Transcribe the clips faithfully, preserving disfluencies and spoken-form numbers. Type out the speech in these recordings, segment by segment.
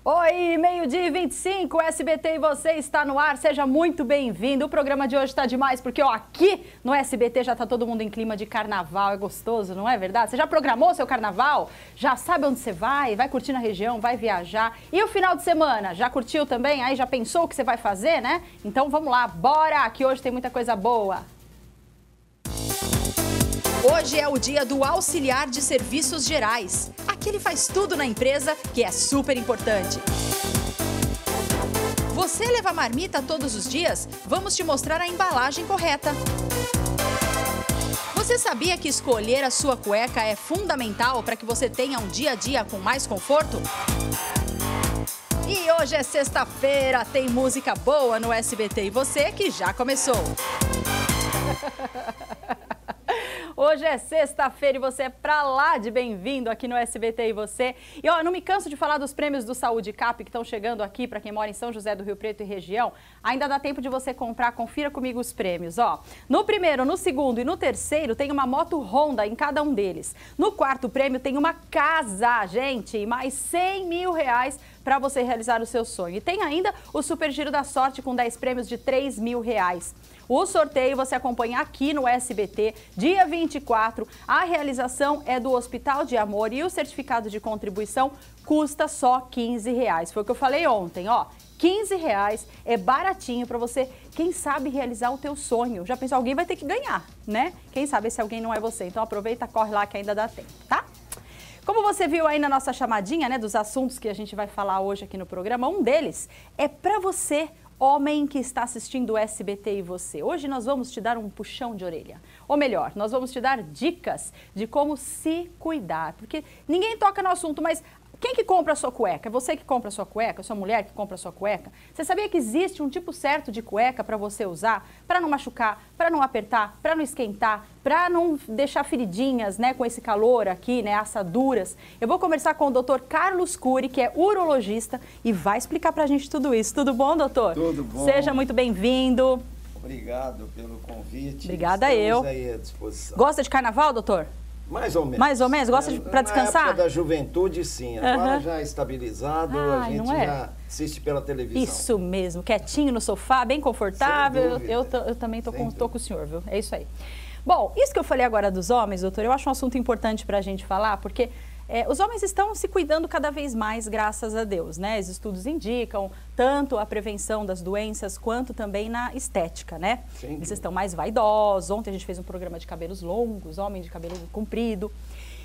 Oi, meio-dia e vinte e cinco, o S B T e você está no ar, seja muito bem-vindo. O programa de hoje está demais porque, ó, aqui no S B T já está todo mundo em clima de carnaval, é gostoso, não é verdade? Você já programou seu carnaval? Já sabe onde você vai? Vai curtir na região, vai viajar? E o final de semana, já curtiu também? Aí já pensou o que você vai fazer, né? Então vamos lá, bora, que hoje tem muita coisa boa. Hoje é o dia do auxiliar de serviços gerais. Aqui ele faz tudo na empresa, que é super importante. Você leva marmita todos os dias? Vamos te mostrar a embalagem correta. Você sabia que escolher a sua cueca é fundamental para que você tenha um dia a dia com mais conforto? E hoje é sexta-feira, tem música boa no S B T e você que já começou. Hoje é sexta-feira e você é pra lá de bem-vindo aqui no S B T e você. E ó, não me canso de falar dos prêmios do Saúde Cap que estão chegando aqui para quem mora em São José do Rio Preto e região. Ainda dá tempo de você comprar, confira comigo os prêmios, ó. No primeiro, no segundo e no terceiro tem uma moto Honda em cada um deles. No quarto prêmio tem uma casa, gente, e mais cem mil reais para você realizar o seu sonho. E tem ainda o Super Giro da Sorte com dez prêmios de três mil reais. O sorteio você acompanha aqui no S B T, dia vinte e quatro. A realização é do Hospital de Amor e o certificado de contribuição custa só quinze reais. Foi o que eu falei ontem, ó. quinze reais é baratinho para você, quem sabe, realizar o teu sonho. Já pensou, alguém vai ter que ganhar, né? Quem sabe se alguém não é você. Então aproveita, corre lá que ainda dá tempo, tá? Como você viu aí na nossa chamadinha, né, dos assuntos que a gente vai falar hoje aqui no programa, um deles é para você, homem que está assistindo o S B T e você. Hoje nós vamos te dar um puxão de orelha. Ou melhor, nós vamos te dar dicas de como se cuidar. Porque ninguém toca no assunto, mas quem que compra a sua cueca? É você que compra a sua cueca? É sua mulher que compra a sua cueca? Você sabia que existe um tipo certo de cueca para você usar? Para não machucar, para não apertar, para não esquentar, para não deixar feridinhas, né, com esse calor aqui, né, assaduras. Eu vou conversar com o doutor Carlos Cury, que é urologista, e vai explicar pra gente tudo isso. Tudo bom, doutor? Tudo bom. Seja muito bem-vindo. Obrigado pelo convite. Obrigada Estamos eu. aí à disposição. Gosta de carnaval, doutor? Mais ou menos. Mais ou menos? Gosta de, pra descansar? Na época da juventude, sim. Agora Uhum. já estabilizado, Ai, a gente não é? já assiste pela televisão. Isso mesmo, quietinho no sofá, bem confortável. Sem Eu, dúvida. eu, eu também tô Sem com, tô dúvida. com o senhor, viu? É isso aí. Bom, isso que eu falei agora dos homens, doutor, eu acho um assunto importante pra gente falar, porque é, os homens estão se cuidando cada vez mais, graças a Deus, né? Os estudos indicam tanto a prevenção das doenças, quanto também na estética, né? Sem Eles dúvida. estão mais vaidosos. Ontem a gente fez um programa de cabelos longos, homem de cabelo comprido.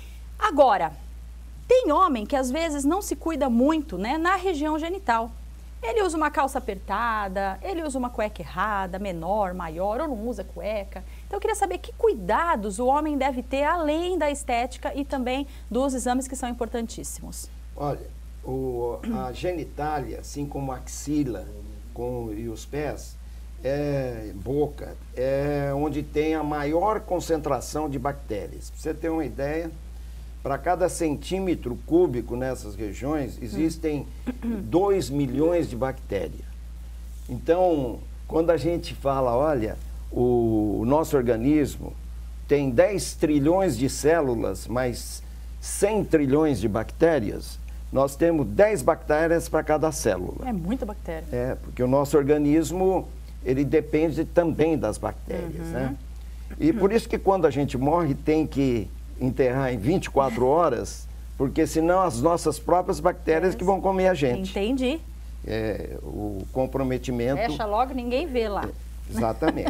Agora, tem homem que às vezes não se cuida muito, né, na região genital. Ele usa uma calça apertada, ele usa uma cueca errada, menor, maior, ou não usa cueca. Então eu queria saber que cuidados o homem deve ter além da estética e também dos exames que são importantíssimos. Olha, o, a genitália, assim como a axila com, e os pés, é, boca, é onde tem a maior concentração de bactérias. Pra você ter uma ideia, para cada centímetro cúbico nessas regiões, existem dois milhões de bactérias. Então, quando a gente fala, olha, o, o nosso organismo tem dez trilhões de células, mais cem trilhões de bactérias, nós temos dez bactérias para cada célula. É muita bactéria. É, porque o nosso organismo, ele depende também das bactérias, Uhum. né? E por isso que quando a gente morre, tem que enterrar em vinte e quatro horas, porque senão as nossas próprias bactérias que vão comer a gente. Entendi. É, o comprometimento... Fecha logo, ninguém vê lá. Exatamente.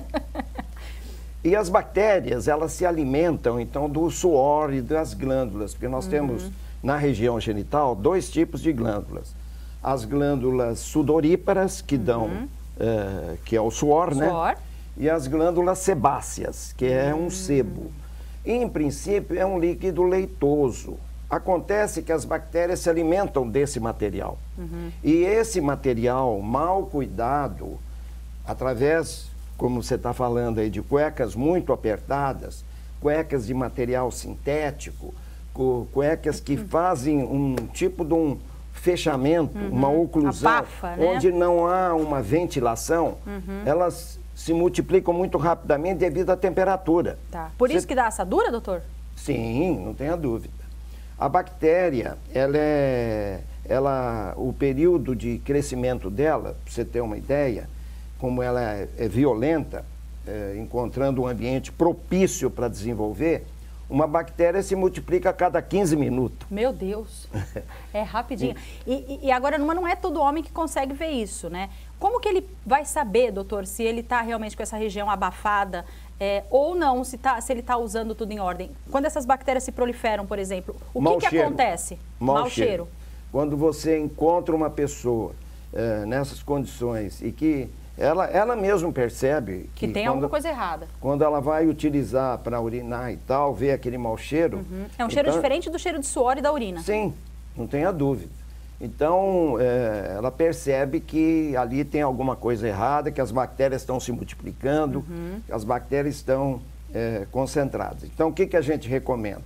E as bactérias, elas se alimentam, então, do suor e das glândulas, porque nós uhum. temos, na região genital, dois tipos de glândulas. As glândulas sudoríparas, que dão, uhum. uh, que é o suor, suor, né? E as glândulas sebáceas, que é um sebo. Em princípio, é um líquido leitoso. Acontece que as bactérias se alimentam desse material. Uhum. E esse material, mal cuidado, através, como você está falando aí, de cuecas muito apertadas, cuecas de material sintético, cuecas que uhum. fazem um tipo de um fechamento, uhum. uma oclusão, Abafa, né? onde não há uma ventilação, uhum. elas se multiplicam muito rapidamente devido à temperatura. Tá. Por Você... isso que dá assadura, doutor? Sim, não tenha dúvida. A bactéria, ela é, ela, o período de crescimento dela, para você ter uma ideia, como ela é, é violenta, é, encontrando um ambiente propício para desenvolver, uma bactéria se multiplica a cada quinze minutos. Meu Deus, é rapidinho. E, e agora, não é todo homem que consegue ver isso, né? Como que ele vai saber, doutor, se ele está realmente com essa região abafada é, ou não, se, tá, se ele está usando tudo em ordem? Quando essas bactérias se proliferam, por exemplo, o que, que acontece? Mau, Mau cheiro. cheiro. Quando você encontra uma pessoa é, nessas condições e que ela, ela mesma percebe que, que tem quando, alguma coisa errada. Quando ela vai utilizar para urinar e tal, vê aquele mau cheiro... Uhum. É um cheiro então, diferente do cheiro de suor e da urina. Sim, não tenha dúvida. Então, é, ela percebe que ali tem alguma coisa errada, que as bactérias estão se multiplicando, uhum. que as bactérias estão é, concentradas. Então, o que, que a gente recomenda?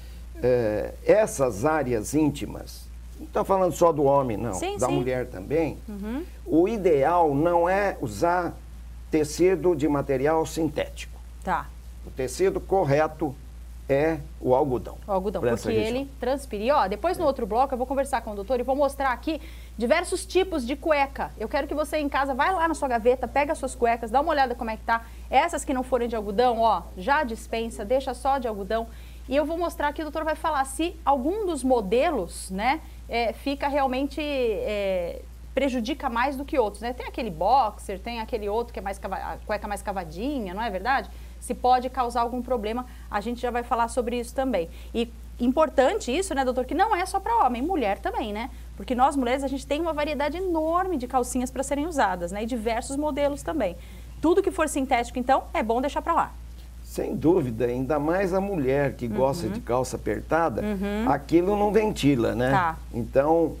É, essas áreas íntimas, não estou falando só do homem, não, sim, da sim. mulher também, uhum. o ideal não é usar tecido de material sintético. Tá. O tecido correto é o algodão. O algodão, porque ele transpira. E ó, depois no outro bloco eu vou conversar com o doutor e vou mostrar aqui diversos tipos de cueca. Eu quero que você em casa vai lá na sua gaveta, pega as suas cuecas, dá uma olhada como é que tá. Essas que não forem de algodão, ó, já dispensa, deixa só de algodão. E eu vou mostrar aqui, o doutor vai falar se algum dos modelos, né, é, fica realmente, é, prejudica mais do que outros, né? Tem aquele boxer, tem aquele outro que é mais a cueca mais cavadinha, não é verdade? Se pode causar algum problema, a gente já vai falar sobre isso também. E importante isso, né, doutor, que não é só para homem, mulher também, né? Porque nós mulheres, a gente tem uma variedade enorme de calcinhas para serem usadas, né? E diversos modelos também. Tudo que for sintético, então, é bom deixar para lá. Sem dúvida, ainda mais a mulher que uhum. gosta de calça apertada, uhum. aquilo não ventila, né? Tá. Então,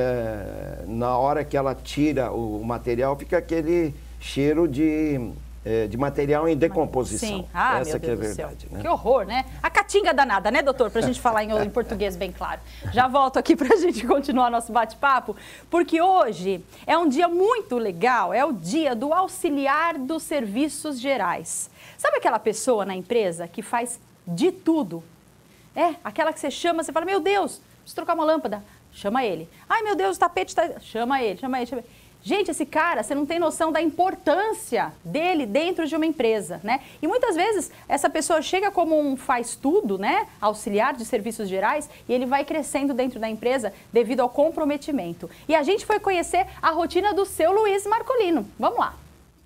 é, na hora que ela tira o material, fica aquele cheiro de, é, de material em decomposição. Sim. Ah, essa meu que Deus é a verdade, do céu. né? Que horror, né? A caatinga danada, né, doutor? Pra gente falar em, em português bem claro. Já volto aqui pra gente continuar nosso bate-papo, porque hoje é um dia muito legal, é o dia do auxiliar dos serviços gerais. Sabe aquela pessoa na empresa que faz de tudo? É, aquela que você chama, você fala, meu Deus, preciso trocar uma lâmpada. Chama ele. Ai, meu Deus, o tapete está... Chama ele, chama ele, chama ele. Gente, esse cara, você não tem noção da importância dele dentro de uma empresa, né? E muitas vezes essa pessoa chega como um faz-tudo, né? Auxiliar de serviços gerais, e ele vai crescendo dentro da empresa devido ao comprometimento. E a gente foi conhecer a rotina do seu Luiz Marcolino. Vamos lá.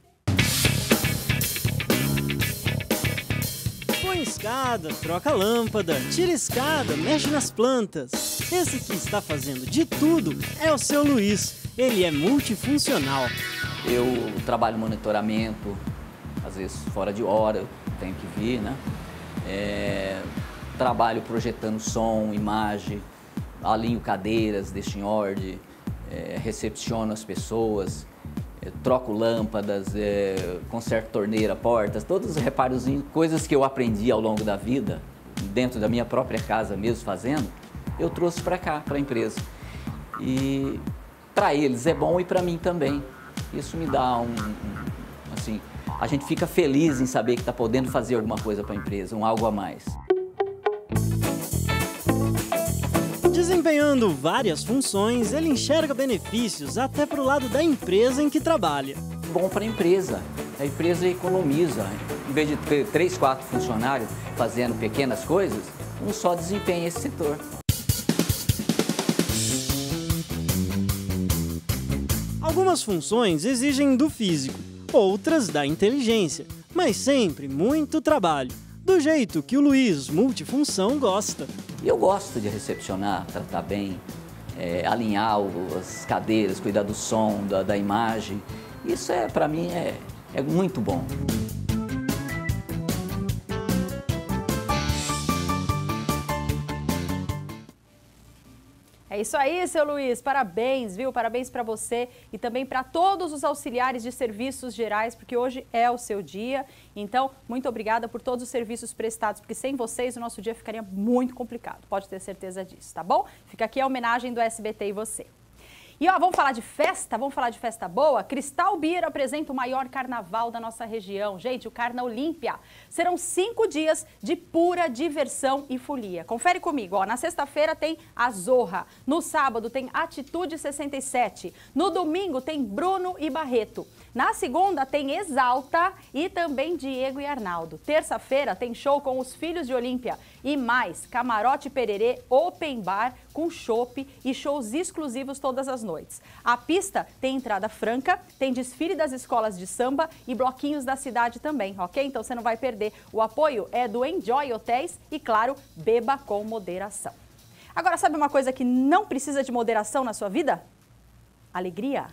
Põe escada, troca lâmpada, tira escada, mexe nas plantas. Esse que está fazendo de tudo é o seu Luiz. Ele é multifuncional. Eu trabalho monitoramento, às vezes fora de hora, eu tenho que vir, né? É, trabalho projetando som, imagem, alinho cadeiras, deixo em ordem, é, recepciono as pessoas, é, troco lâmpadas, é, conserto torneira, portas, todos os reparos, coisas que eu aprendi ao longo da vida, dentro da minha própria casa mesmo fazendo, eu trouxe para cá, para a empresa. E para eles é bom e para mim também. Isso me dá um, um, assim, a gente fica feliz em saber que está podendo fazer alguma coisa para a empresa, um algo a mais. Desempenhando várias funções, ele enxerga benefícios até para o lado da empresa em que trabalha. Bom para a empresa, a empresa economiza. Em vez de ter três, quatro funcionários fazendo pequenas coisas, um só desempenha esse setor. Algumas funções exigem do físico, outras da inteligência, mas sempre muito trabalho, do jeito que o Luiz Multifunção gosta. Eu gosto de recepcionar, tratar bem, é, alinhar as cadeiras, cuidar do som, da, da imagem. Isso é, para mim é, é muito bom. É isso aí, seu Luiz. Parabéns, viu? Parabéns para você e também para todos os auxiliares de serviços gerais, porque hoje é o seu dia. Então, muito obrigada por todos os serviços prestados, porque sem vocês o nosso dia ficaria muito complicado. Pode ter certeza disso, tá bom? Fica aqui a homenagem do S B T e você. E ó, vamos falar de festa? Vamos falar de festa boa? Cristal Beer apresenta o maior carnaval da nossa região. Gente, o Carna Olímpia. Serão cinco dias de pura diversão e folia. Confere comigo, ó. Na sexta-feira tem a Zorra. No sábado tem Atitude sessenta e sete. No domingo tem Bruno e Barreto. Na segunda tem Exalta e também Diego e Arnaldo. Terça-feira tem show com os Filhos de Olímpia. E mais, Camarote Pererê, Open Bar com chopp e shows exclusivos todas as noites. A pista tem entrada franca, tem desfile das escolas de samba e bloquinhos da cidade também, ok? Então você não vai perder. O apoio é do Enjoy Hotéis e, claro, beba com moderação. Agora, sabe uma coisa que não precisa de moderação na sua vida? Alegria.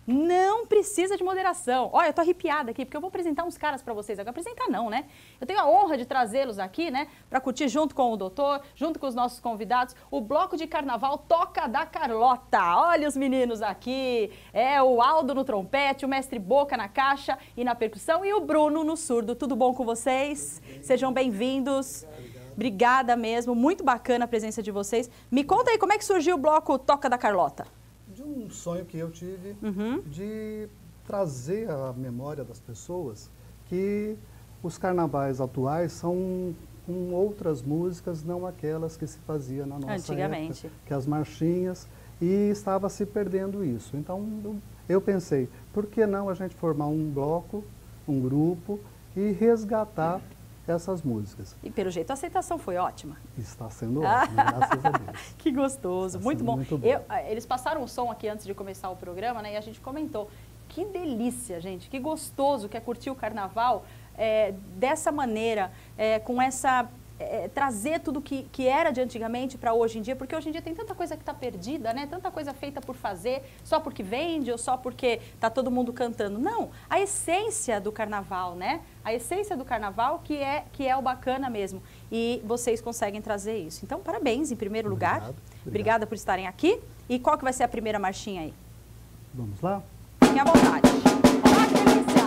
Não precisa de moderação. Olha, eu tô arrepiada aqui, porque eu vou apresentar uns caras para vocês. Agora, apresentar não, né? Eu tenho a honra de trazê-los aqui, né? Para curtir junto com o doutor, junto com os nossos convidados, o bloco de carnaval Toca da Carlota. Olha os meninos aqui. É o Aldo no trompete, o mestre Boca na caixa e na percussão e o Bruno no surdo. Tudo bom com vocês? Sejam bem-vindos. Obrigada mesmo. Muito bacana a presença de vocês. Me conta aí como é que surgiu o bloco Toca da Carlota. De um sonho que eu tive Uhum. de trazer à memória das pessoas que os carnavais atuais são com outras músicas, não aquelas que se fazia na nossa Antigamente. época, que as marchinhas, e estava se perdendo isso. Então eu pensei, por que não a gente formar um bloco, um grupo e resgatar essas músicas? E pelo jeito a aceitação foi ótima. Está sendo ótimo, graças a Deus. Que gostoso, Está muito sendo bom. muito bom. Eu, eles passaram o som aqui antes de começar o programa, né? E a gente comentou. Que delícia, gente, que gostoso que é curtir o carnaval é, dessa maneira, é, com essa... É, trazer tudo que, que era de antigamente para hoje em dia, porque hoje em dia tem tanta coisa que está perdida, né? Tanta coisa feita por fazer, só porque vende ou só porque está todo mundo cantando. Não, a essência do carnaval, né? A essência do carnaval que é, que é o bacana mesmo. E vocês conseguem trazer isso. Então, parabéns em primeiro lugar. Obrigado, obrigado. Obrigada por estarem aqui. E qual que vai ser a primeira marchinha aí? Vamos lá? Fiquem à vontade. Ó, que delícia!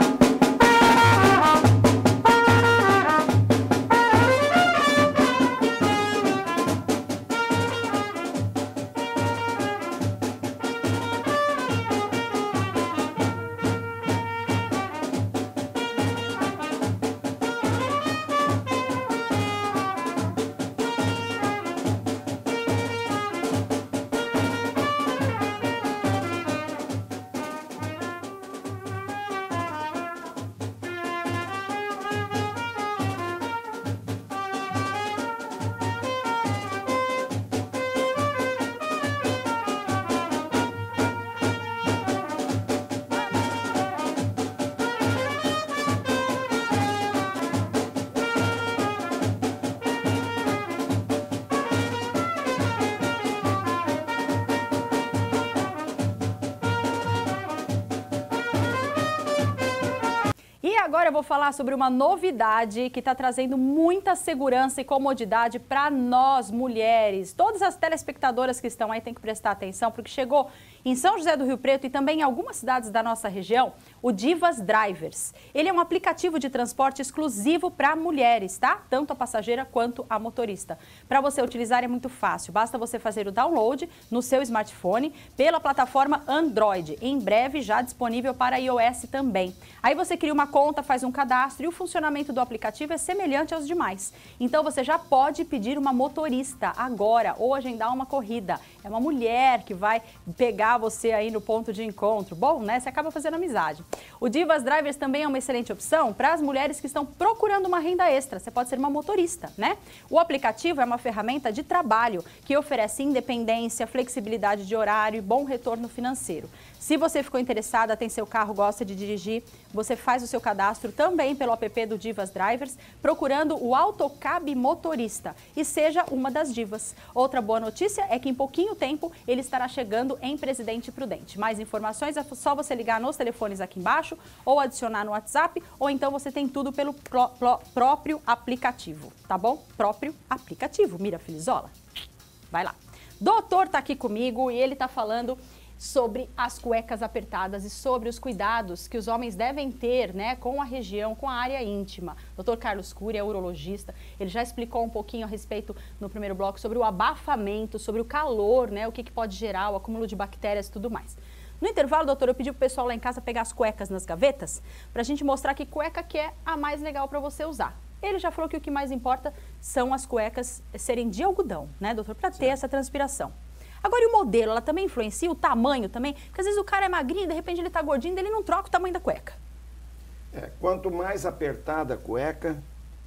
Agora eu vou falar sobre uma novidade que está trazendo muita segurança e comodidade para nós, mulheres. Todas as telespectadoras que estão aí têm que prestar atenção, porque chegou em São José do Rio Preto e também em algumas cidades da nossa região, o Divas Drivers. Ele é um aplicativo de transporte exclusivo para mulheres, tá? Tanto a passageira quanto a motorista. Para você utilizar é muito fácil, basta você fazer o download no seu smartphone pela plataforma Android, em breve já disponível para iOS também. Aí você cria uma conta, faz um cadastro e o funcionamento do aplicativo é semelhante aos demais. Então você já pode pedir uma motorista agora ou agendar uma corrida. É uma mulher que vai pegar você aí no ponto de encontro. Bom, né? Você acaba fazendo amizade. O Divas Drivers também é uma excelente opção para as mulheres que estão procurando uma renda extra. Você pode ser uma motorista, né? O aplicativo é uma ferramenta de trabalho que oferece independência, flexibilidade de horário e bom retorno financeiro. Se você ficou interessada, tem seu carro, gosta de dirigir, você faz o seu cadastro também pelo app do Divas Drivers, procurando o Autocab Motorista e seja uma das divas. Outra boa notícia é que em pouquinho tempo ele estará chegando em Presidente Prudente. Mais informações é só você ligar nos telefones aqui embaixo ou adicionar no WhatsApp, ou então você tem tudo pelo pró pró próprio aplicativo, tá bom? Próprio aplicativo. Mira Filizola, vai lá. Doutor tá aqui comigo e ele tá falando sobre as cuecas apertadas e sobre os cuidados que os homens devem ter, né, com a região, com a área íntima. doutor Carlos Cury é urologista, ele já explicou um pouquinho a respeito no primeiro bloco sobre o abafamento, sobre o calor, né, o que, que pode gerar, o acúmulo de bactérias e tudo mais. No intervalo, doutor, eu pedi pro pessoal lá em casa pegar as cuecas nas gavetas pra gente mostrar que cueca que é a mais legal para você usar. Ele já falou que o que mais importa são as cuecas serem de algodão, né, doutor, para ter essa transpiração. Agora, e o modelo, ela também influencia, o tamanho também? Porque às vezes o cara é magrinho, de repente ele tá gordinho, ele não troca o tamanho da cueca. É, quanto mais apertada a cueca,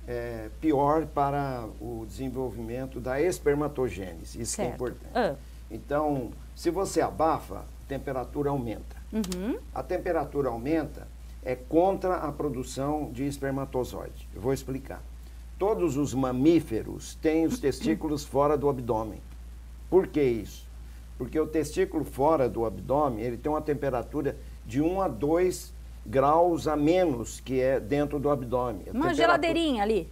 é, pior para o desenvolvimento da espermatogênese. Isso que é importante. Ah. Então, se você abafa, a temperatura aumenta. Uhum. A temperatura aumenta é contra a produção de espermatozoide. Eu vou explicar. Todos os mamíferos têm os testículos fora do abdômen. Por que isso? Porque o testículo fora do abdômen, ele tem uma temperatura de um a dois graus a menos que é dentro do abdômen. A Uma geladeirinha ali.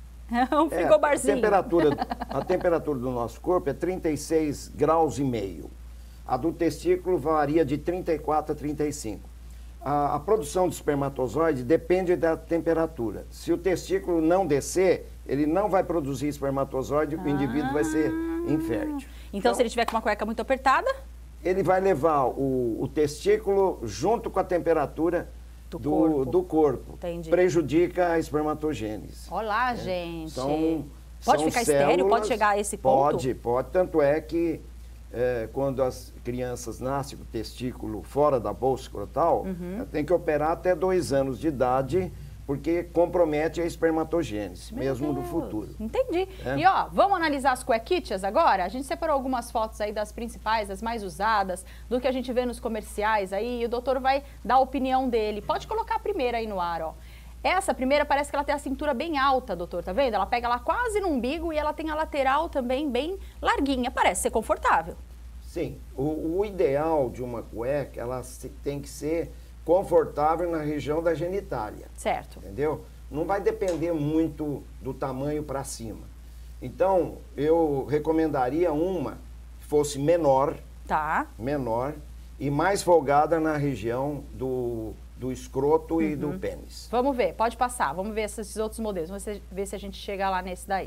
Um frigobarzinho. É, a, temperatura, a temperatura do nosso corpo é trinta e seis graus e meio. A do testículo varia de trinta e quatro a trinta e cinco. A, a produção de espermatozoide depende da temperatura. Se o testículo não descer, ele não vai produzir espermatozoide, ah. o indivíduo vai ser infértil. Então, então, se ele tiver com uma cueca muito apertada? Ele vai levar o, o testículo junto com a temperatura do, do corpo. Do corpo. Prejudica a espermatogênese. Olá, é. gente. São, pode são ficar células, estéril? Pode chegar a esse ponto? Pode, pode. Tanto é que é, quando as crianças nascem com o testículo fora da bolsa escrotal, uhum. tem que operar até dois anos de idade, porque compromete a espermatogênese, Meu mesmo Deus. no futuro. Entendi. É. E ó, vamos analisar as cuequitas agora? A gente separou algumas fotos aí das principais, das mais usadas, do que a gente vê nos comerciais aí, e o doutor vai dar a opinião dele. Pode colocar a primeira aí no ar, ó. Essa primeira parece que ela tem a cintura bem alta, doutor, tá vendo? Ela pega lá quase no umbigo e ela tem a lateral também bem larguinha. Parece ser confortável. Sim. O, o ideal de uma cueca, ela se, tem que ser confortável na região da genitália. Certo. Entendeu? Não vai depender muito do tamanho para cima. Então, eu recomendaria uma que fosse menor, tá. menor e mais folgada na região do, do escroto uhum. e do pênis. Vamos ver, pode passar. Vamos ver esses outros modelos. Vamos ver se a gente chega lá nesse daí.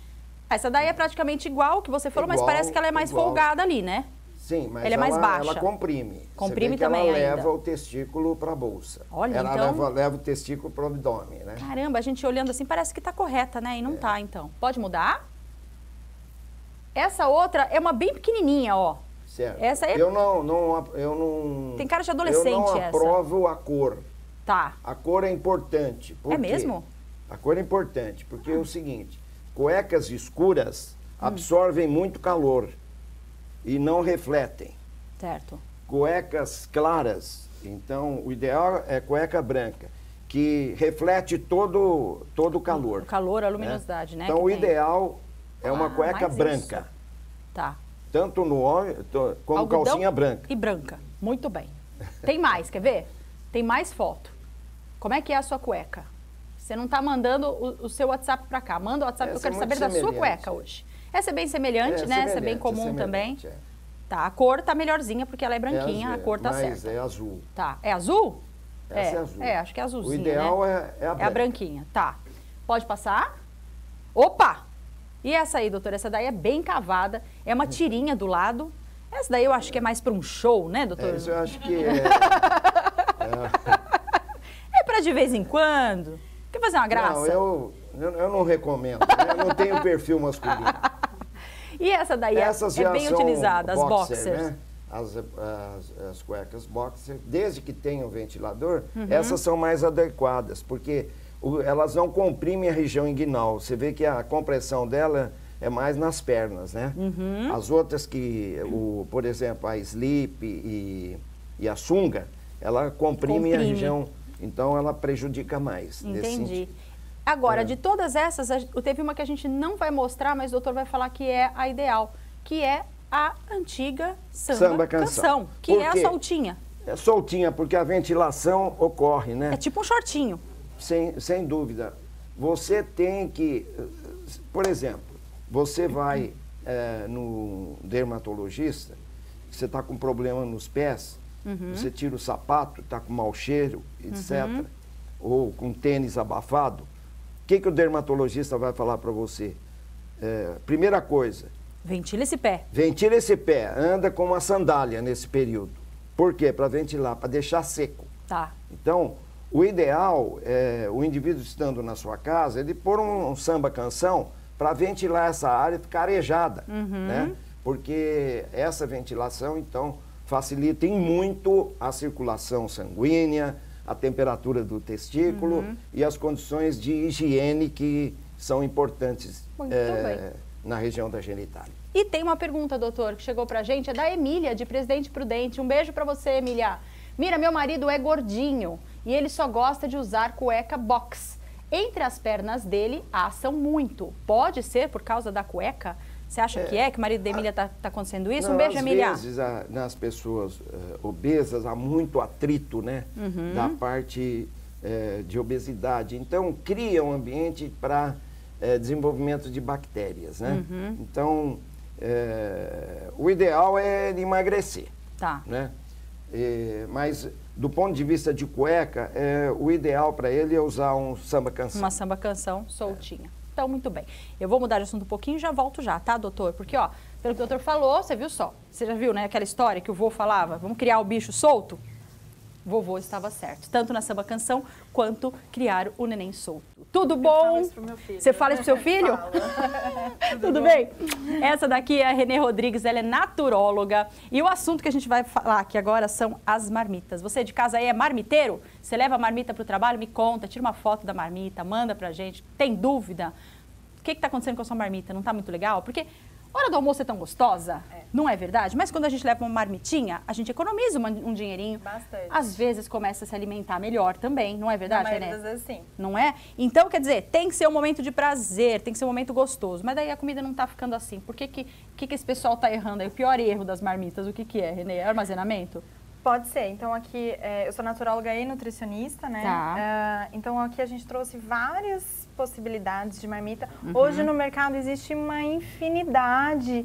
Essa daí é praticamente igual o que você falou, igual, mas parece que ela é mais igual. folgada ali, né? Sim, mas ela, é mais ela, baixa. ela comprime. Comprime Você vê que também ela ainda. leva o testículo para a bolsa. Olha, ela então... leva, leva o testículo para o abdômen, né? Caramba, a gente olhando assim parece que está correta, né? E não está, é. então. Pode mudar? Essa outra é uma bem pequenininha, ó. Certo. Essa é... Eu não, não, eu não... Tem cara de adolescente eu não essa. aprovo a cor. Tá. A cor é importante. Por é quê? mesmo? A cor é importante, porque ah. é o seguinte, cuecas escuras hum. absorvem muito calor e não refletem. Certo. Cuecas claras, então o ideal é cueca branca, que reflete todo, todo o calor. O calor, a luminosidade, né? né? Então o tem. ideal é uma ah, cueca branca. Isso. Tá. Tanto no homem, como Algodão calcinha branca. E branca. Muito bem. Tem mais, quer ver? Tem mais foto. Como é que é a sua cueca? Você não está mandando o, o seu WhatsApp para cá. Manda o WhatsApp, Essa eu quero é saber da sua cueca hoje. Essa é bem semelhante, é, né? Essa é bem é comum também. É. Tá, a cor tá melhorzinha porque ela é branquinha, é, a cor tá mas certa. é azul. Tá, é azul? Essa é, é azul. É, acho que é azulzinha, O ideal né? é, é a branca. É a branquinha, tá. Pode passar? Opa! E essa aí, doutora? Essa daí é bem cavada, é uma tirinha do lado. Essa daí eu acho que é mais para um show, né, doutor? É, isso eu acho que é... é é para de vez em quando. Quer fazer uma graça? Não, eu, eu, eu não recomendo. Né? Eu não tenho perfil masculino. E essa daí Essas é, é bem utilizada, as boxer, boxers. Né? As, as, as cuecas boxer, desde que tenham ventilador, uhum. essas são mais adequadas, porque o, elas não comprimem a região inguinal. Você vê que a compressão dela é mais nas pernas, né? Uhum. As outras que, o, por exemplo, a slip e, e a sunga, ela comprime, comprime a região, então ela prejudica mais. Entendi. Agora, é. de todas essas, teve uma que a gente não vai mostrar, mas o doutor vai falar que é a ideal, que é a antiga samba, samba canção. canção, que é a soltinha. É soltinha, porque a ventilação ocorre, né? É tipo um shortinho. Sem, sem dúvida. Você tem que, por exemplo, você vai é, no dermatologista você está com problema nos pés, uhum. você tira o sapato, está com mau cheiro, etcétera, uhum. ou com tênis abafado, o que, que o dermatologista vai falar para você? É, primeira coisa... Ventila esse pé. Ventila esse pé, anda com uma sandália nesse período. Por quê? Para ventilar, para deixar seco. Tá. Então, o ideal é o indivíduo estando na sua casa, ele pôr um, um samba canção para ventilar essa área e ficar arejada, uhum. né? Porque essa ventilação, então, facilita em muito a circulação sanguínea, a temperatura do testículo uhum. e as condições de higiene que são importantes é, na região da genitália. E tem uma pergunta, doutor, que chegou pra gente, é da Emília, de Presidente Prudente. Um beijo pra você, Emília. Mira, meu marido é gordinho e ele só gosta de usar cueca box. Entre as pernas dele, assam muito. Pode ser por causa da cueca? Você acha é, que é, que o marido da Emília está tá acontecendo isso? Não, um beijo, às Emília. Às vezes, a, nas pessoas uh, obesas, há muito atrito, né? Uhum. Da parte uh, de obesidade. Então, cria um ambiente para uh, desenvolvimento de bactérias, né? Uhum. Então, uh, o ideal é emagrecer. Tá. Né? E, mas, do ponto de vista de cueca, uh, o ideal para ele é usar um samba canção. Uma samba canção soltinha. É. Então, muito bem. Eu vou mudar de assunto um pouquinho e já volto já, tá, doutor? Porque, ó, pelo que o doutor falou, você viu só. Você já viu, né, aquela história que o vô falava? Vamos criar o bicho solto? O vovô estava certo. Tanto na samba canção, quanto criar o neném solto. Tudo bom? Eu falo isso pro meu filho. Você fala isso pro seu filho? Tudo, Tudo bem? Essa daqui é a Renê Rodrigues, ela é naturóloga. E o assunto que a gente vai falar aqui agora são as marmitas. Você de casa aí é marmiteiro? Você leva a marmita pro trabalho? Me conta, tira uma foto da marmita, manda pra gente. Tem dúvida? O que que tá acontecendo com a sua marmita? Não tá muito legal? Porque hora do almoço é tão gostosa, é. Não é verdade? Mas quando a gente leva uma marmitinha, a gente economiza uma, um dinheirinho. Bastante. Às vezes começa a se alimentar melhor também, não é verdade, Renê? Na maioria das vezes, sim. Não é? Então, quer dizer, tem que ser um momento de prazer, tem que ser um momento gostoso. Mas daí a comida não tá ficando assim. Por que que, que, que esse pessoal tá errando aí? O pior erro das marmitas, o que que é, Renê? É armazenamento? Pode ser. Então, aqui, é, eu sou naturóloga e nutricionista, né? Tá. Uh, então, aqui a gente trouxe várias possibilidades de marmita. Uhum. Hoje, no mercado, existe uma infinidade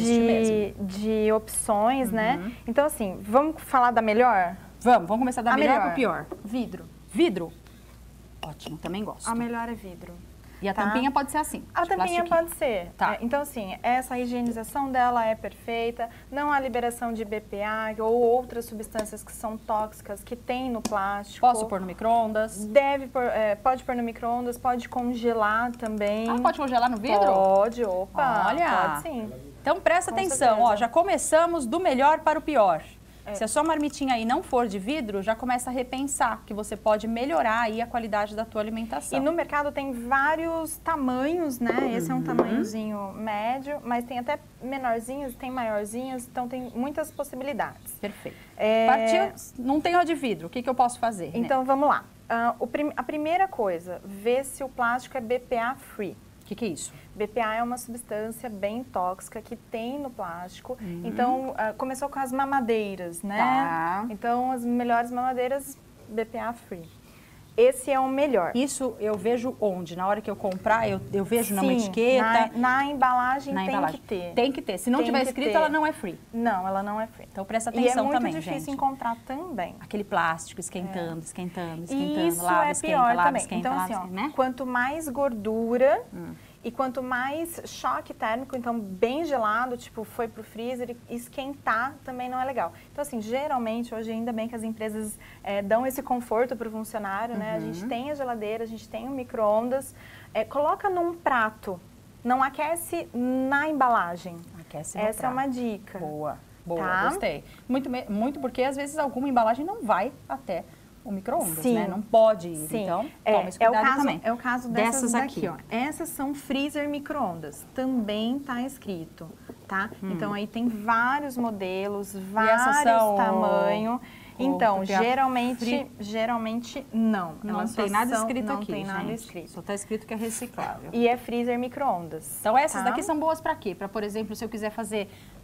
de, de opções, uhum. né? Então, assim, vamos falar da melhor? Vamos, vamos começar da a melhor melhor para o pior. Vidro. Vidro? Ótimo, também gosto. A melhor é vidro. E a tá? tampinha pode ser assim? A tampinha pode ser. Tá. É, então, assim, essa higienização dela é perfeita, não há liberação de B P A ou outras substâncias que são tóxicas que tem no plástico. Posso pôr no micro-ondas? Deve pôr, é, pode pôr no micro-ondas, pode congelar também. Ah, pode congelar no vidro? Pode, opa. Olha. Pode sim. Então, presta Com atenção, certeza. ó, já começamos do melhor para o pior. É. Se a sua marmitinha aí não for de vidro, já começa a repensar que você pode melhorar aí a qualidade da tua alimentação. E no mercado tem vários tamanhos, né? Esse é um tamanhozinho médio, mas tem até menorzinhos, tem maiorzinhos, então tem muitas possibilidades. Perfeito. É... Partiu, não tem ó de vidro, o que, que eu posso fazer? Então, né? Vamos lá. Uh, o prim... A primeira coisa, ver se o plástico é B P A free. O que, que é isso? B P A é uma substância bem tóxica que tem no plástico. Uhum. Então, uh, começou com as mamadeiras, né? Tá. Então, as melhores mamadeiras, B P A free. Esse é o melhor. Isso eu vejo onde? Na hora que eu comprar, eu, eu vejo Sim, numa etiqueta? Na, na embalagem na tem embalagem. que ter. Tem que ter. Se não tem tiver escrito, ter. ela não é free. Não, ela não é free. Então presta atenção também, gente. E é muito também, difícil gente. encontrar também. Aquele plástico esquentando, é. esquentando, esquentando, E isso lava, é esquenta, pior lava, também. esquenta, então, lava, assim, ó, esquenta, né? quanto mais gordura hum. e quanto mais choque térmico, então bem gelado, tipo, foi pro freezer, e esquentar também não é legal. Então, assim, geralmente, hoje ainda bem que as empresas é, dão esse conforto pro funcionário, né? Uhum. A gente tem a geladeira, a gente tem o micro-ondas, é, coloca num prato, não aquece na embalagem. Aquece no Essa prato. é uma dica. Boa, boa, Tá? gostei. Muito, muito porque às vezes alguma embalagem não vai até o micro-ondas, Sim. né? Não pode ir, Sim. então é, toma esse é o cuidado caso, também. É o caso dessas, Dessas daqui, aqui. ó. Essas são freezer micro-ondas, também tá escrito, tá? Hum. Então aí tem vários modelos, essas vários são tamanhos. Então, porque a geralmente, free- geralmente não. Não Elas tem só nada são- escrito não aqui, tem nada gente. escrito. Só tá escrito que é reciclável. E é freezer micro-ondas. Então essas tá? daqui são boas para quê? Para, por exemplo, se eu quiser fazer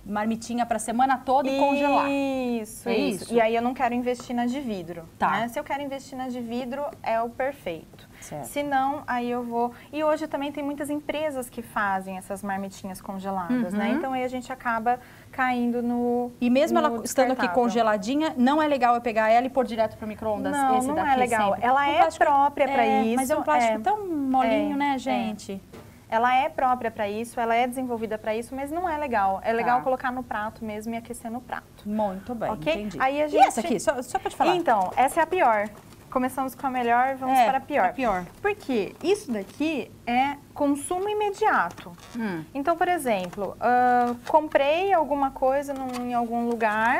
marmitinha para a semana toda e congelar. Isso, é isso, isso. E aí eu não quero investir na de vidro. Tá. Né? Se eu quero investir na de vidro, é o perfeito. Certo. Se não, aí eu vou... E hoje também tem muitas empresas que fazem essas marmitinhas congeladas, Uhum. né? Então aí a gente acaba caindo no E mesmo no ela estando aqui descartável. congeladinha, não é legal eu pegar ela e pôr direto pro micro-ondas? Não, esse não daqui é legal. sempre? Ela Um é plástico- própria para é, isso. Mas é um plástico é. tão molinho, É, né, é. gente? Ela é própria para isso, ela é desenvolvida para isso, mas não é legal. É legal Tá. colocar no prato mesmo e aquecer no prato. Muito bem, Ok? entendi. Aí a E gente- essa aqui? Só, só pode falar. Então, essa é a pior. Começamos com a melhor, vamos É, para a pior. a pior. Porque isso daqui é consumo imediato. Hum. Então, por exemplo, ah, comprei alguma coisa num- em algum lugar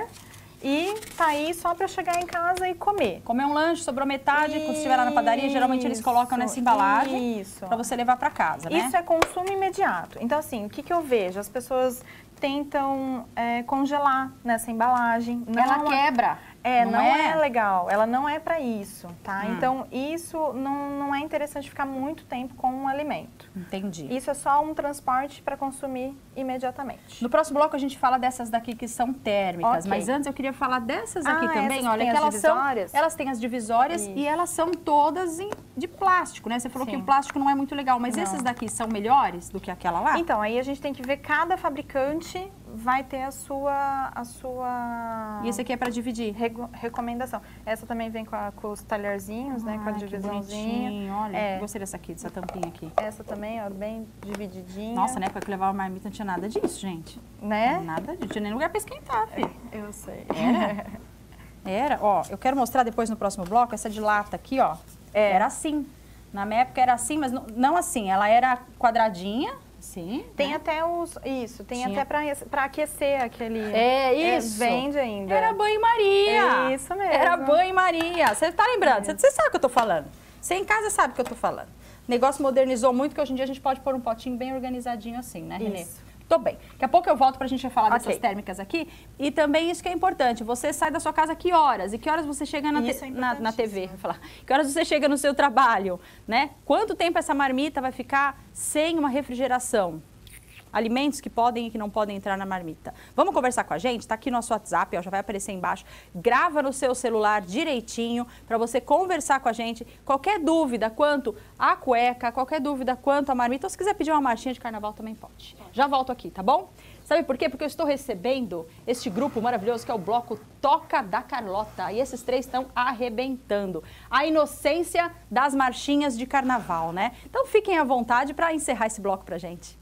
e tá aí só para chegar em casa e comer. Comer um lanche, sobrou metade, quando você estiver lá na padaria, geralmente eles colocam nessa embalagem Isso. para você levar para casa, né? Isso é consumo imediato. Então, assim, o que, que eu vejo? As pessoas tentam é, congelar nessa embalagem. Não Ela é- quebra. É, não não, é? é? legal. Ela não é para isso, tá? Hum. Então, isso não, não é interessante ficar muito tempo com um alimento. Entendi. Isso é só um transporte para consumir imediatamente. No próximo bloco a gente fala dessas daqui que são térmicas, Ok. mas antes eu queria falar dessas Ah, aqui também, essas olha, têm que as elas são, divisórias? elas têm as divisórias Isso. e elas são todas em- de plástico, né? Você falou Sim. que o plástico não é muito legal, mas Não. esses daqui são melhores do que aquela lá? Então, aí a gente tem que ver, cada fabricante vai ter a sua... A sua... E esse aqui é para dividir. Regu- recomendação. Essa também vem com, a- com os talherzinhos, né? Com a Ai, que divisãozinha. bonitinho, olha, É. gostei dessa aqui, dessa tampinha aqui. Essa também, ó, bem divididinha. Nossa, na época que eu levava marmita não tinha nada disso, gente. Né? Nada disso, não tinha nem lugar para esquentar, filho. Eu sei. Era? Era, ó, eu quero mostrar depois no próximo bloco, essa de lata aqui, ó, É. era assim. Na minha época era assim, mas não, não assim, ela era quadradinha, assim. Tem né? até os... Isso, tem Tinha. até para aquecer aquele... É isso. vende ainda. Era banho-maria. É isso mesmo. Era banho-maria. Você tá lembrando? Você você sabe o que eu tô falando. Você em casa sabe o que eu tô falando. O negócio modernizou muito, que hoje em dia a gente pode pôr um potinho bem organizadinho assim, né, Renê? Isso. Tô bem. Daqui a pouco eu volto pra gente falar Ok. dessas térmicas aqui. E também isso que é importante. Você sai da sua casa que horas? E que horas você chega na, Isso te- é na, na T V? importantíssimo. Vou falar. Que horas você chega no seu trabalho, né? Quanto tempo essa marmita vai ficar sem uma refrigeração? Alimentos que podem e que não podem entrar na marmita. Vamos conversar com a gente? Tá aqui nosso WhatsApp, ó, já vai aparecer embaixo. Grava no seu celular direitinho para você conversar com a gente. Qualquer dúvida quanto à cueca, qualquer dúvida quanto à marmita, ou se quiser pedir uma marchinha de carnaval também pode. Já volto aqui, tá bom? Sabe por quê? Porque eu estou recebendo este grupo maravilhoso que é o bloco Toca da Carlota. E esses três estão arrebentando. A inocência das marchinhas de carnaval, né? Então fiquem à vontade para encerrar esse bloco pra gente.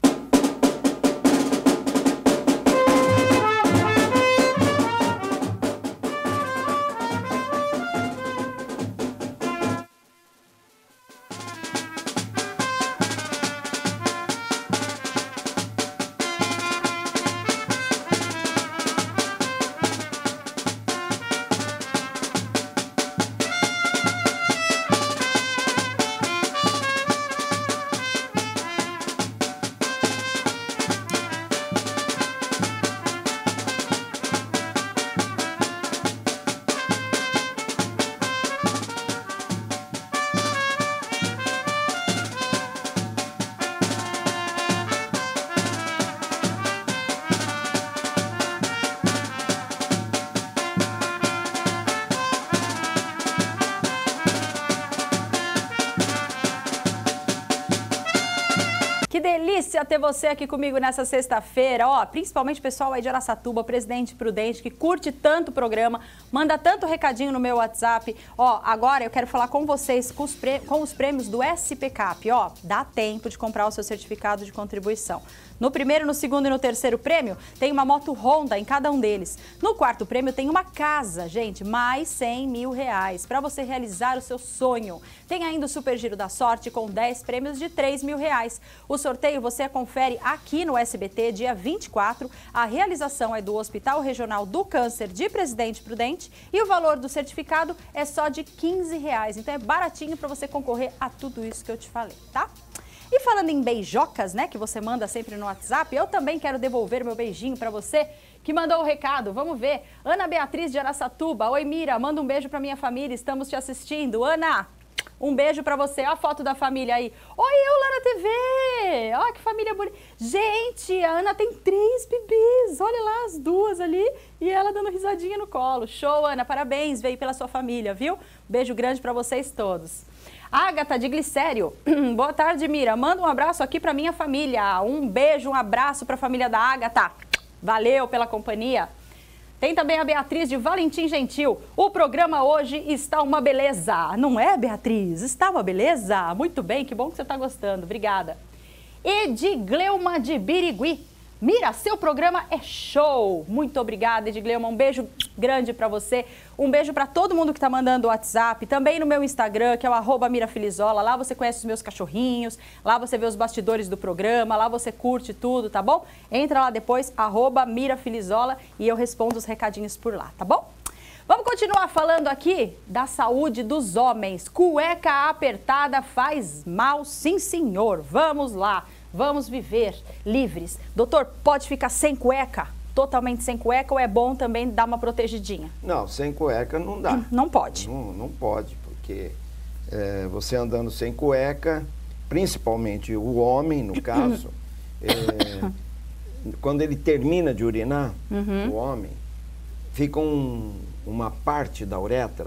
Que delícia ter você aqui comigo nessa sexta-feira, ó, principalmente o pessoal aí de Araçatuba, Presidente Prudente, que curte tanto o programa, manda tanto recadinho no meu WhatsApp. Ó, agora eu quero falar com vocês com os, prê- com os prêmios do S P Cap, ó, dá tempo de comprar o seu certificado de contribuição. No primeiro, no segundo e no terceiro prêmio, tem uma moto Honda em cada um deles. No quarto prêmio tem uma casa, gente, mais cem mil reais, para você realizar o seu sonho. Tem ainda o Super Giro da Sorte com dez prêmios de três mil reais. O sorteio você confere aqui no S B T, dia vinte e quatro. A realização é do Hospital Regional do Câncer de Presidente Prudente e o valor do certificado é só de quinze reais. Então é baratinho para você concorrer a tudo isso que eu te falei, tá? E falando em beijocas, né, que você manda sempre no WhatsApp, eu também quero devolver meu beijinho para você que mandou o recado. Vamos ver. Ana Beatriz de Araçatuba. Oi, Mira, manda um beijo para minha família, estamos te assistindo. Ana, Um beijo pra você. Olha a foto da família aí. Oi, eu lá na T V. Olha que família bonita. Gente, a Ana tem três bebês. Olha lá as duas ali e ela dando risadinha no colo. Show, Ana. Parabéns. Veio pela sua família, viu? Beijo grande pra vocês todos. Ágata de Glicério. Boa tarde, Mira. Manda um abraço aqui pra minha família. Um beijo, um abraço pra família da Ágata. Valeu pela companhia. Tem também a Beatriz de Valentim Gentil. O programa hoje está uma beleza. Não é, Beatriz? Está uma beleza? Muito bem, que bom que você está gostando. Obrigada. Edgleuma de Birigui. Mira, seu programa é show. Muito obrigada, Edgleuma. Um beijo grande para você. Um beijo para todo mundo que está mandando o WhatsApp. Também no meu Instagram, que é o arroba mirafilizola. Lá você conhece os meus cachorrinhos. Lá você vê os bastidores do programa. Lá você curte tudo, tá bom? Entra lá depois, arroba mirafilizola, e eu respondo os recadinhos por lá, tá bom? Vamos continuar falando aqui da saúde dos homens. Cueca apertada faz mal, sim senhor. Vamos lá. Vamos viver livres. Doutor, pode ficar sem cueca? Totalmente sem cueca ou é bom também dar uma protegidinha? Não, sem cueca não dá. Não pode. Não, não pode, porque é, você andando sem cueca, principalmente o homem, no caso, é, quando ele termina de urinar, uhum. o homem, fica um, uma parte da uretra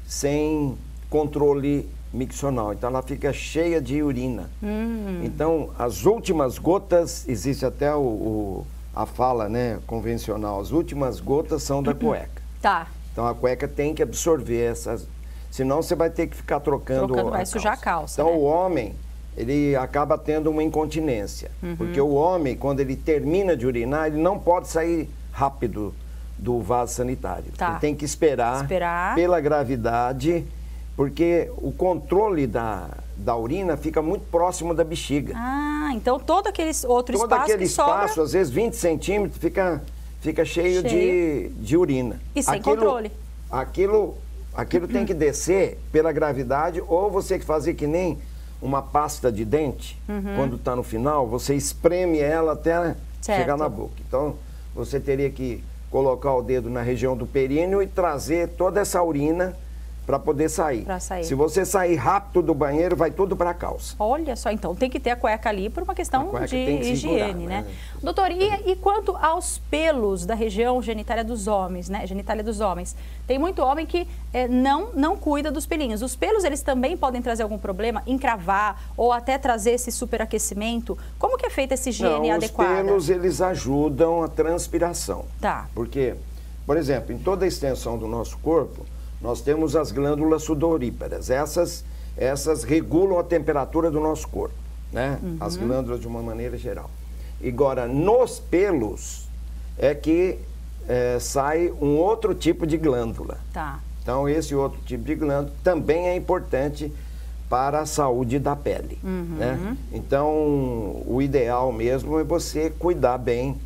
sem controle miccional, então ela fica cheia de urina. Hum. Então, as últimas gotas, existe até o, o, a fala, né, convencional, as últimas gotas são da cueca. Tá. Então, a cueca tem que absorver essas, senão você vai ter que ficar trocando, trocando vai a sujar a calça. Então, né? o homem, ele acaba tendo uma incontinência, uhum. porque o homem, quando ele termina de urinar, ele não pode sair rápido do vaso sanitário. Tá. Ele tem que esperar, esperar pela gravidade, porque o controle da, da urina fica muito próximo da bexiga. Ah, então todo aquele outro todo espaço aquele que espaço, sobra... às vezes vinte centímetros, fica, fica cheio, cheio. De, de urina. E sem aquilo, controle. Aquilo, aquilo tem que descer pela gravidade, ou você que fazer que nem uma pasta de dente, uhum. quando está no final, você espreme ela até certo. chegar na boca. Então, você teria que colocar o dedo na região do períneo e trazer toda essa urina para poder sair. Pra sair. Se você sair rápido do banheiro, vai tudo para a calça. Olha só, então tem que ter a cueca ali por uma questão de higiene, segurar, né? né? Doutor, e, e quanto aos pelos da região genitália dos homens, né? Genitália dos homens. Tem muito homem que é, não, não cuida dos pelinhos. Os pelos, eles também podem trazer algum problema, encravar ou até trazer esse superaquecimento. Como que é feita essa higiene não, adequada? Os pelos, eles ajudam a transpiração. Tá. Porque, por exemplo, em toda a extensão do nosso corpo, nós temos as glândulas sudoríparas. Essas, essas regulam a temperatura do nosso corpo, né? Uhum. As glândulas de uma maneira geral. Agora, nos pelos é que é, sai um outro tipo de glândula. Tá. Então, esse outro tipo de glândula também é importante para a saúde da pele, uhum. né? Então, o ideal mesmo é você cuidar bem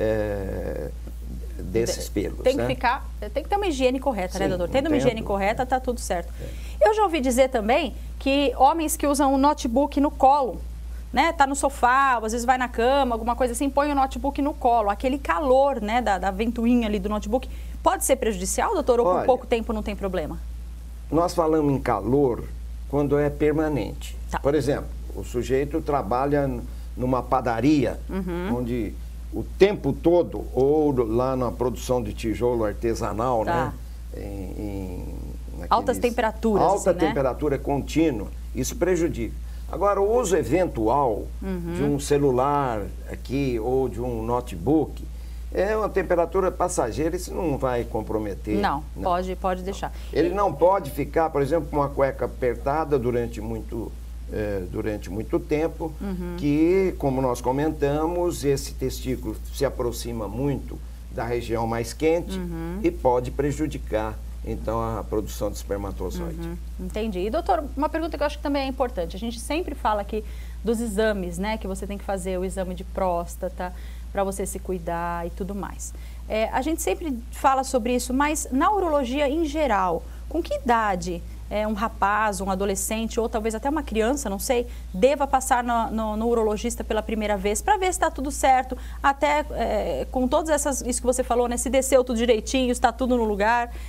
é, desses pelos. Tem que né? ficar, tem que ter uma higiene correta, Sim, né, doutor? Tendo uma higiene dúvida. correta, tá tudo certo. É. Eu já ouvi dizer também que homens que usam um notebook no colo, né, tá no sofá, às vezes vai na cama, alguma coisa assim, põe o notebook no colo, aquele calor, né, da, da ventoinha ali do notebook, pode ser prejudicial, doutor, ou Olha, por pouco tempo não tem problema? Nós falamos em calor quando é permanente. Tá. Por exemplo, o sujeito trabalha numa padaria, uhum. onde o tempo todo, ou lá na produção de tijolo artesanal, tá. né? Em, em, naqueles, altas temperaturas. Alta assim, temperatura né? contínua, isso prejudica. Agora, o uso eventual uhum. de um celular aqui ou de um notebook é uma temperatura passageira, isso não vai comprometer. Não, não. Pode, pode deixar. Ele não pode ficar, por exemplo, com uma cueca apertada durante muito, é, durante muito tempo, uhum. que, como nós comentamos, esse testículo se aproxima muito da região mais quente uhum. e pode prejudicar, então, a produção de espermatozoide. Uhum. Entendi. E, doutor, uma pergunta que eu acho que também é importante. A gente sempre fala aqui dos exames, né? Que você tem que fazer o exame de próstata para você se cuidar e tudo mais. É, a gente sempre fala sobre isso, mas na urologia em geral, com que idade é, um rapaz, um adolescente ou talvez até uma criança, não sei, deva passar no, no, no urologista pela primeira vez para ver se está tudo certo, até é, com todas essas, isso que você falou, né? Se desceu tudo direitinho, está tudo no lugar.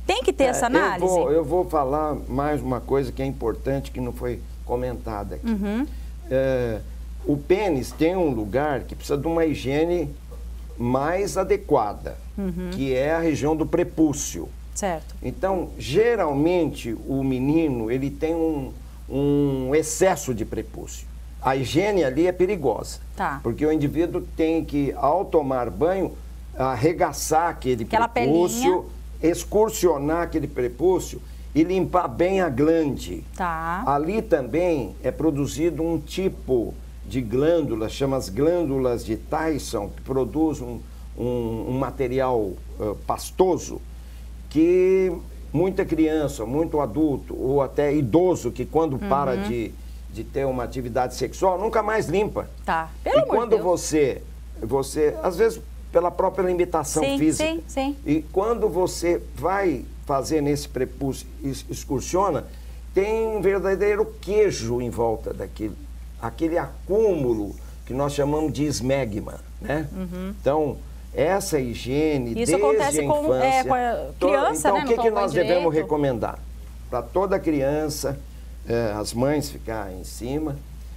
Tem que ter essa análise? Eu vou, eu vou falar mais uma coisa que é importante, que não foi comentada aqui. Uhum. É, o pênis tem um lugar que precisa de uma higiene mais adequada, uhum. que é a região do prepúcio. Certo. Então, geralmente, o menino ele tem um, um excesso de prepúcio. A higiene ali é perigosa, tá. porque o indivíduo tem que, ao tomar banho, arregaçar aquele Aquela prepúcio, pelinha. excursionar aquele prepúcio e limpar bem a glande. Tá. Ali também é produzido um tipo de glândula, chama as glândulas de Tyson, que produz um, um, um material uh, pastoso, que muita criança, muito adulto ou até idoso que quando uhum. para de, de ter uma atividade sexual, nunca mais limpa. Tá. Pelo e amor quando de Deus. você, você, às vezes pela própria limitação sim, física, sim, sim. e quando você vai fazer nesse prepúcio, excursiona, tem um verdadeiro queijo em volta daquele, aquele acúmulo que nós chamamos de esmegma, né? Uhum. Então, essa higiene Isso desde acontece a com, infância... é, com a criança, então, né? o que, que nós direito. devemos recomendar? Para toda criança, é, as mães ficarem em cima,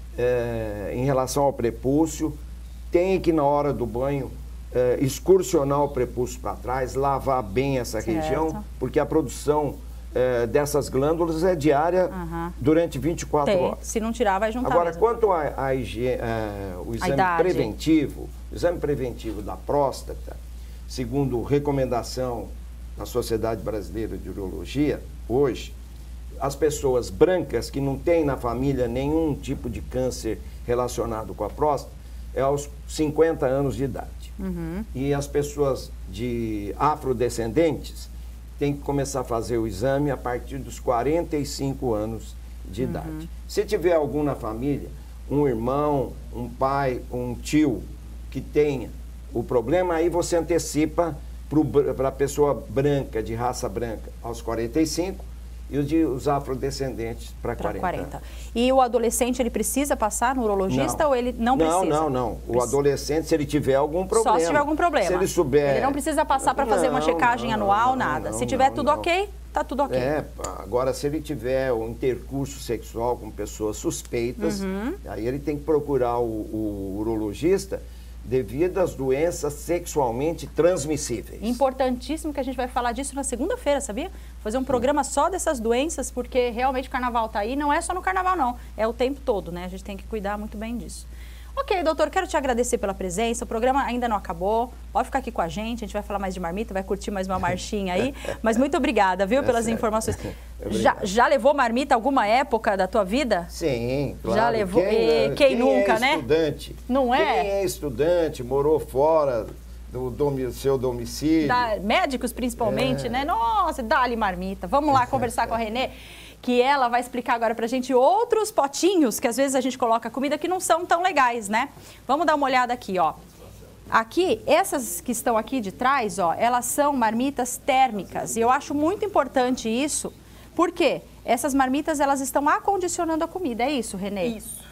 é, em relação ao prepúcio, tem que na hora do banho é, excursionar o prepúcio para trás, lavar bem essa certo. região, porque a produção é, dessas glândulas é diária uhum. durante vinte e quatro tem. horas. Se não tirar, vai juntar Agora, mesmo. quanto ao higiene, é, o exame preventivo, o exame preventivo da próstata, segundo recomendação da Sociedade Brasileira de Urologia, hoje, as pessoas brancas que não têm na família nenhum tipo de câncer relacionado com a próstata, é aos cinquenta anos de idade. Uhum. E as pessoas de afrodescendentes têm que começar a fazer o exame a partir dos quarenta e cinco anos de uhum. idade. Se tiver algum na família, um irmão, um pai, um tio que tenha o problema, aí você antecipa para a pessoa branca, de raça branca, aos quarenta e cinco, e os, de, os afrodescendentes para quarenta. quarenta. E o adolescente, ele precisa passar no urologista não. ou ele não, não precisa? Não, não, não. O adolescente, se ele tiver algum problema... Só se tiver algum problema. Se ele souber... Ele não precisa passar para fazer uma checagem não, anual, não, nada. Não, se tiver não, tudo não. ok, tá tudo ok. É, agora se ele tiver um intercurso sexual com pessoas suspeitas, uhum. aí ele tem que procurar o, o urologista devido às doenças sexualmente transmissíveis. Importantíssimo que a gente vai falar disso na segunda-feira, sabia? Fazer um programa só dessas doenças, porque realmente o carnaval tá aí, não é só no carnaval não, é o tempo todo, né? A gente tem que cuidar muito bem disso. Ok, doutor, quero te agradecer pela presença, o programa ainda não acabou, pode ficar aqui com a gente, a gente vai falar mais de marmita, vai curtir mais uma marchinha aí, mas muito obrigada, viu, pelas é informações. Já, já levou marmita alguma época da tua vida? Sim, claro. Já levou, quem, e, quem, quem nunca, é né? Estudante, não é? Quem é estudante, morou fora do domi seu domicílio. Da, médicos principalmente, é. né? Nossa, dá-lhe marmita. Vamos lá conversar com a Renê, que ela vai explicar agora pra gente outros potinhos que às vezes a gente coloca comida que não são tão legais, né? Vamos dar uma olhada aqui, ó. Aqui, essas que estão aqui de trás, ó, elas são marmitas térmicas. E eu acho muito importante isso, porque essas marmitas, elas estão acondicionando a comida. É isso, Renê? Isso.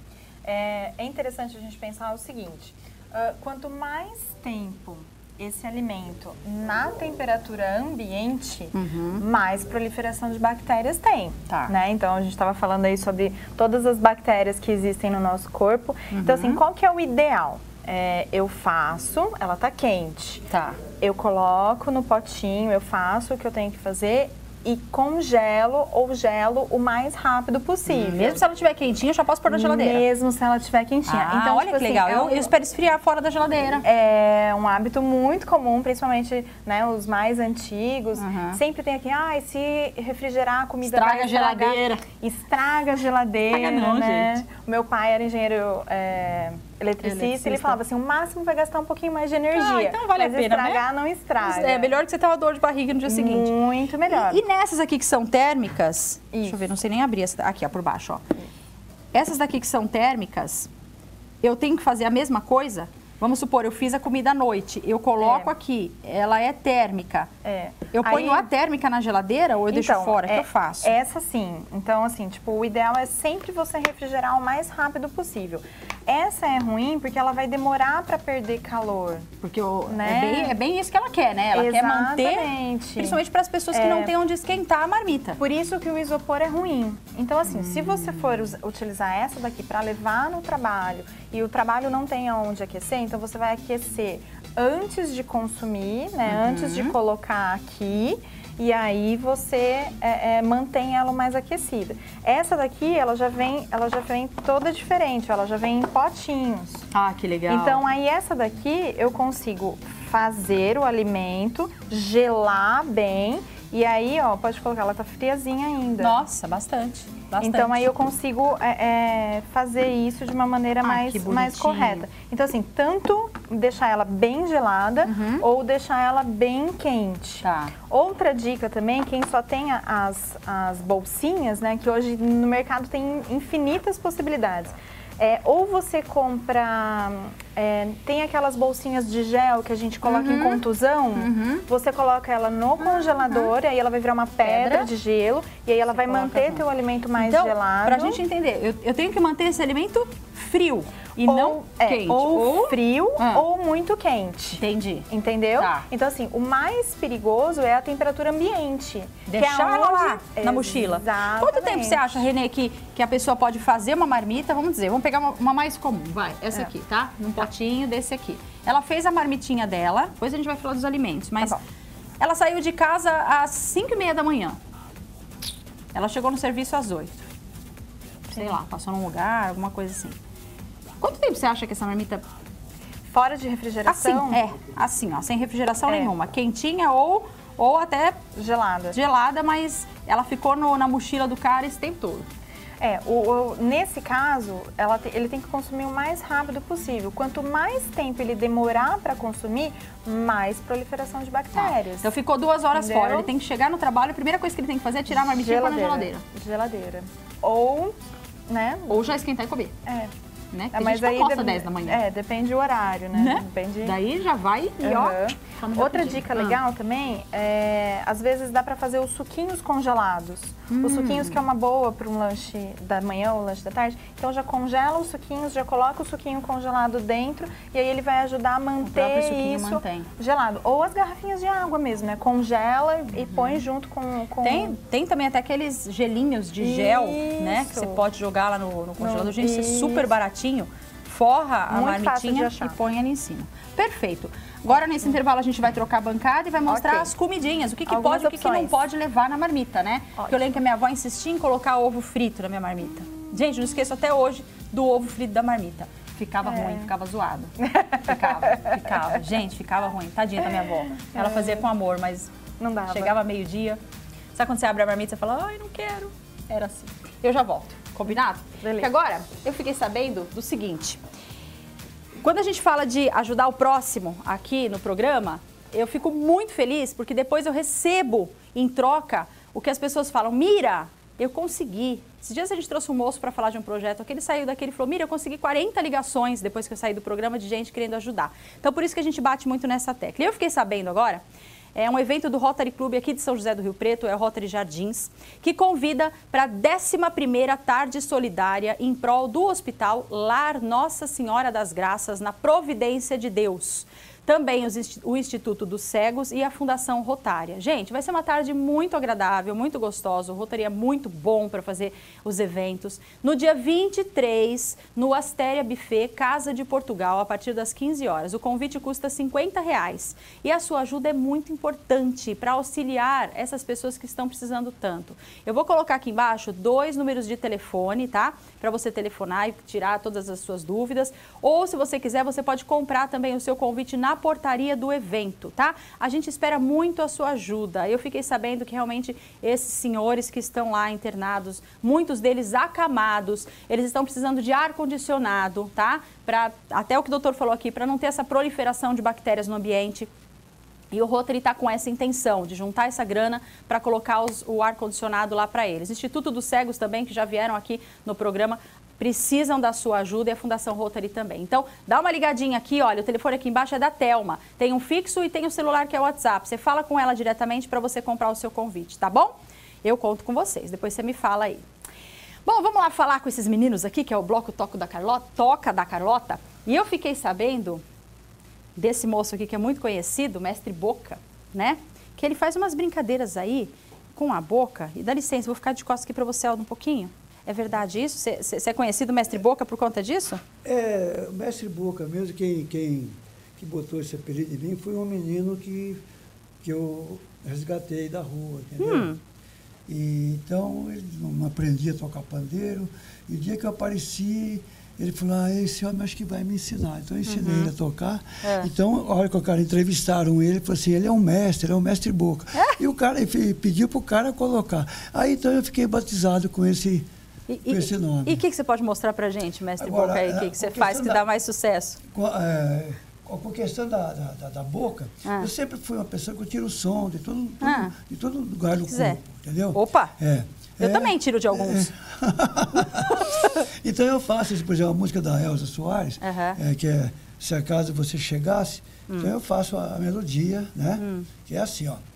É, é interessante a gente pensar o seguinte, uh, quanto mais tempo esse alimento na temperatura ambiente, uhum. mais proliferação de bactérias tem, tá. né? Então, a gente estava falando aí sobre todas as bactérias que existem no nosso corpo. Uhum. Então, assim, qual que é o ideal? É, eu faço, ela tá quente. Tá. Eu coloco no potinho, eu faço o que eu tenho que fazer e congelo ou gelo o mais rápido possível. Hum, mesmo se ela estiver quentinha, eu já posso pôr na geladeira? Mesmo se ela estiver quentinha. Ah, então, olha tipo que assim, legal. é um, eu, eu espero esfriar fora da geladeira. É um hábito muito comum, principalmente, né, os mais antigos. Uhum. Sempre tem aqui, ah, se refrigerar a comida estraga vai a geladeira. Estraga a geladeira, Estraga não, né? gente. O meu pai era engenheiro é, eletricista, eletricista, ele falava assim, o máximo vai gastar um pouquinho mais de energia. Ah, então vale mas a pena, estragar né? não estraga. É melhor que você ter uma dor de barriga no dia seguinte. Muito melhor. E, e nessas aqui que são térmicas, Isso. deixa eu ver, não sei nem abrir essa, aqui, ó, por baixo, ó. Essas daqui que são térmicas, eu tenho que fazer a mesma coisa? Vamos supor, eu fiz a comida à noite, eu coloco É. aqui, ela é térmica. É. Eu ponho Aí, a térmica na geladeira ou eu deixo então, fora? é, que eu faço? Essa sim. Então, assim, tipo, o ideal é sempre você refrigerar o mais rápido possível. Essa é ruim porque ela vai demorar para perder calor. Porque o, né? é, bem, é bem isso que ela quer, né? Ela Exatamente. quer manter, principalmente para as pessoas que É. não têm onde esquentar a marmita. Por isso que o isopor é ruim. Então, assim, hum. se você for us- utilizar essa daqui para levar no trabalho e o trabalho não tem onde aquecer, então você vai aquecer antes de consumir, né? Uhum. Antes de colocar aqui. E aí você é, é, mantém ela mais aquecida. Essa daqui, ela já vem, ela já vem toda diferente, ela já vem em potinhos. Ah, que legal. Então, aí essa daqui eu consigo fazer o alimento, gelar bem. E aí, ó, pode colocar, ela tá friazinha ainda. Nossa, bastante. Bastante. Então, aí eu consigo é, é, fazer isso de uma maneira ah, mais, mais correta. Então, assim, tanto deixar ela bem gelada uhum. ou deixar ela bem quente. Tá. Outra dica também, quem só tem as, as bolsinhas, né, que hoje no mercado tem infinitas possibilidades. É, ou você compra, é, tem aquelas bolsinhas de gel que a gente coloca uhum. em contusão, uhum. você coloca ela no congelador, uhum. e aí ela vai virar uma pedra, pedra de gelo, e aí ela você vai manter junto. Teu alimento mais então, gelado. Pra gente entender, eu, eu tenho que manter esse alimento frio e ou, não é, quente. Ou, ou frio ah. ou muito quente. Entendi. Entendeu? Tá. Então, assim, o mais perigoso é a temperatura ambiente. Deixar que é ela lá, onde... na mochila. Exatamente. Quanto tempo você acha, Renê, que, que a pessoa pode fazer uma marmita? Vamos dizer, vamos pegar uma, uma mais comum, vai, essa é. aqui, tá? Num potinho desse aqui. Ela fez a marmitinha dela, depois a gente vai falar dos alimentos, mas tá ela saiu de casa às cinco e meia da manhã. Ela chegou no serviço às oito. Sei lá, passou num lugar, alguma coisa assim. Quanto tempo você acha que essa marmita... Fora de refrigeração? Assim, é. Assim, ó, sem refrigeração é. nenhuma. Quentinha ou, ou até... Gelada. Gelada, mas ela ficou no, na mochila do cara esse tempo todo. É, o, o, nesse caso, ela te, ele tem que consumir o mais rápido possível. Quanto mais tempo ele demorar para consumir, mais proliferação de bactérias. Ah, então ficou duas horas Entendeu? fora. Ele tem que chegar no trabalho, a primeira coisa que ele tem que fazer é tirar a marmitinha para na geladeira. Geladeira. Ou, né? Ou já esquentar e comer. É. Né? É, mas aí almoça dez da manhã. É, depende do horário, né? né? Depende... Daí já vai e uhum. ó. Outra dica ah. legal também é, às vezes dá para fazer os suquinhos congelados. Hum. Os suquinhos que é uma boa para um lanche da manhã ou lanche da tarde. Então já congela os suquinhos, já coloca o suquinho congelado dentro e aí ele vai ajudar a manter isso mantém. gelado. Ou as garrafinhas de água mesmo, né? Congela uhum. e põe junto com... com... Tem, tem também até aqueles gelinhos de isso. gel, né? Que você pode jogar lá no, no congelador. No, Gente, isso é super baratinho. Forra a Muito marmitinha e põe ali em cima. Perfeito. Agora, nesse hum. intervalo, a gente vai trocar a bancada e vai mostrar okay. as comidinhas. O que, que pode e o que, que não pode levar na marmita, né? Okay. Porque eu lembro que a minha avó insistia em colocar ovo frito na minha marmita. Gente, não esqueço até hoje do ovo frito da marmita. Ficava é. ruim, ficava zoado. Ficava, ficava. Gente, ficava ruim. Tadinha da minha avó. Ela fazia com amor, mas não dava. Chegava meio-dia. Sabe quando você abre a marmita e fala, ai, não quero. Era assim. Eu já volto. Combinado? Beleza. Porque agora, eu fiquei sabendo do seguinte. Quando a gente fala de ajudar o próximo aqui no programa, eu fico muito feliz porque depois eu recebo em troca o que as pessoas falam. Mira, eu consegui. Esses dias a gente trouxe um moço para falar de um projeto aqui, ele saiu daqui e falou, Mira, eu consegui quarenta ligações depois que eu saí do programa de gente querendo ajudar. Então, por isso que a gente bate muito nessa tecla. E eu fiquei sabendo agora... É um evento do Rotary Club aqui de São José do Rio Preto, é o Rotary Jardins, que convida para a décima primeira Tarde Solidária em prol do Hospital Lar Nossa Senhora das Graças, na Providência de Deus. Também os, o Instituto dos Cegos e a Fundação Rotária. Gente, vai ser uma tarde muito agradável, muito gostosa. O Rotary é muito bom para fazer os eventos. No dia vinte e três, no Astéria Buffet, Casa de Portugal, a partir das quinze horas. O convite custa cinquenta reais. E a sua ajuda é muito importante para auxiliar essas pessoas que estão precisando tanto. Eu vou colocar aqui embaixo dois números de telefone, tá? Para você telefonar e tirar todas as suas dúvidas. Ou, se você quiser, você pode comprar também o seu convite na portaria do evento, tá? A gente espera muito a sua ajuda. Eu fiquei sabendo que realmente esses senhores que estão lá internados, muitos deles acamados, eles estão precisando de ar-condicionado, tá? Pra, até o que o doutor falou aqui, para não ter essa proliferação de bactérias no ambiente. E o Rotary está com essa intenção de juntar essa grana para colocar os, o ar-condicionado lá para eles. Instituto dos Cegos também, que já vieram aqui no programa, precisam da sua ajuda e a Fundação Rotary também. Então, dá uma ligadinha aqui, olha, o telefone aqui embaixo é da Thelma. Tem um fixo e tem o celular que é o WhatsApp. Você fala com ela diretamente para você comprar o seu convite, tá bom? Eu conto com vocês, depois você me fala aí. Bom, vamos lá falar com esses meninos aqui, que é o Bloco Toco da Carlota, Toca da Carlota. E eu fiquei sabendo desse moço aqui que é muito conhecido, o Mestre Boca, né? Que ele faz umas brincadeiras aí com a boca. E dá licença, vou ficar de costas aqui para você, Aldo, um pouquinho. É verdade isso? Você é conhecido Mestre Boca por conta disso? É, o Mestre Boca mesmo, quem, quem que botou esse apelido em mim foi um menino que, que eu resgatei da rua, entendeu? Hum. E, então, ele não aprendia a tocar pandeiro. E o dia que eu apareci, ele falou, ah, esse homem acho que vai me ensinar. Então, eu ensinei uhum. ele a tocar. É. Então, a hora que o cara entrevistaram ele, ele falou assim, ele é um mestre, ele é um mestre Boca. É? E o cara ele pediu para o cara colocar. Aí, então, eu fiquei batizado com esse... E, com esse nome. E o que, que você pode mostrar pra gente, Mestre Agora, Boca, aí? O que, que você faz que da, dá mais sucesso? Com, é, com a questão da, da, da boca, ah. eu sempre fui uma pessoa que eu tiro o som de todo, todo, ah. de todo lugar do corpo, entendeu? Opa! É, eu é, também tiro de alguns. É. Então eu faço, por exemplo, a música da Elza Soares, uhum. é, que é Se Acaso Você Chegasse, hum. então eu faço a, a melodia, né? Hum. Que é assim, ó.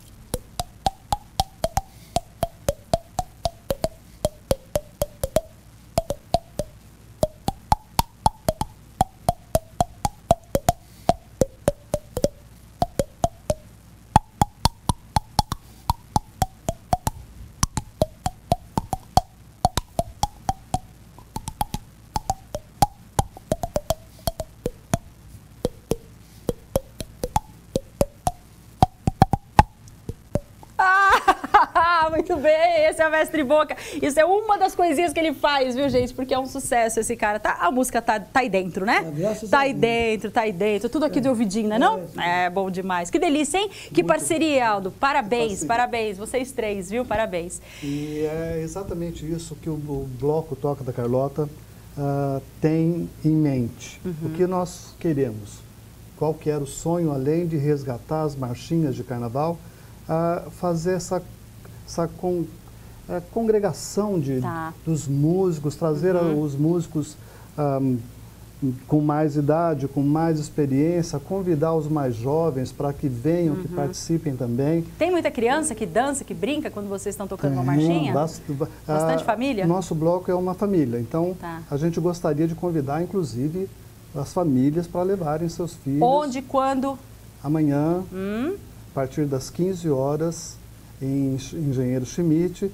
Muito bem, esse é o Mestre Boca. Isso é uma das coisinhas que ele faz, viu, gente? Porque é um sucesso esse cara. Tá, a música tá, tá aí dentro, né? Ah, tá aí dentro, tá aí dentro. Tudo aqui é. de ouvidinho, né? Não? É, é bom demais. Que delícia, hein? Que Muito parceria, Aldo. Parabéns, parceria. parabéns. Vocês três, viu? Parabéns. E é exatamente isso que o, o Bloco Toca da Carlota uh, tem em mente. Uhum. O que nós queremos? Qual que era o sonho, além de resgatar as marchinhas de carnaval, uh, fazer essa essa con, é, congregação de, tá. dos músicos, trazer uhum. os músicos um, com mais idade, com mais experiência, convidar os mais jovens para que venham, uhum. que participem também. Tem muita criança que dança, que brinca quando vocês estão tocando é, uma marchinha? Bastante, Bastante a, família? Nosso bloco é uma família, então tá. a gente gostaria de convidar, inclusive, as famílias para levarem seus filhos. Onde, quando? Amanhã, hum? a partir das quinze horas, em Engenheiro Schmidt,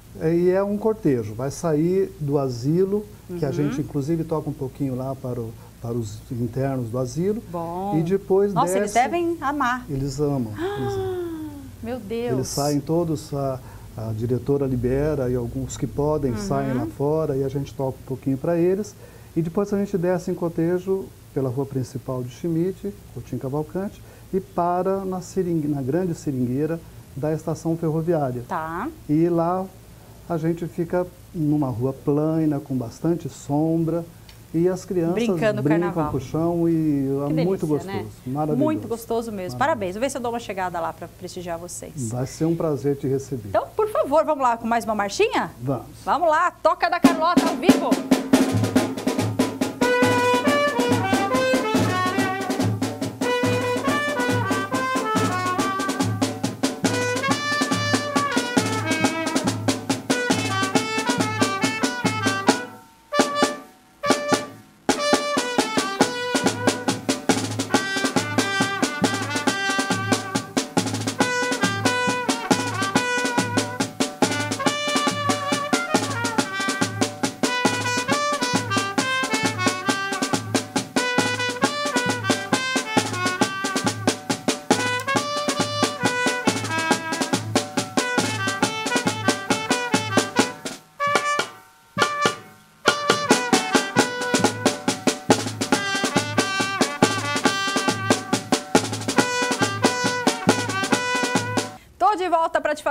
e é um cortejo, vai sair do asilo, uhum. que a gente inclusive toca um pouquinho lá para, o, para os internos do asilo. Bom. E depois Nossa, desce, eles devem amar. Eles amam. Ah, eles amam. Meu Deus. Eles saem todos, a, a diretora libera e alguns que podem uhum. saem lá fora e a gente toca um pouquinho para eles. E depois a gente desce em cortejo pela rua principal de Schmidt, Coutinho Cavalcante, e para na, seringue, na grande seringueira da estação ferroviária. Tá. E lá a gente fica numa rua plana, com bastante sombra, e as crianças Brincando brincam carnaval. com o chão e é delícia, muito gostoso, né? maravilhoso. Muito gostoso mesmo. Parabéns. Vou ver se eu dou uma chegada lá para prestigiar vocês. Vai ser um prazer te receber. Então, por favor, vamos lá com mais uma marchinha? Vamos. Vamos lá, Toca da Carlota ao vivo.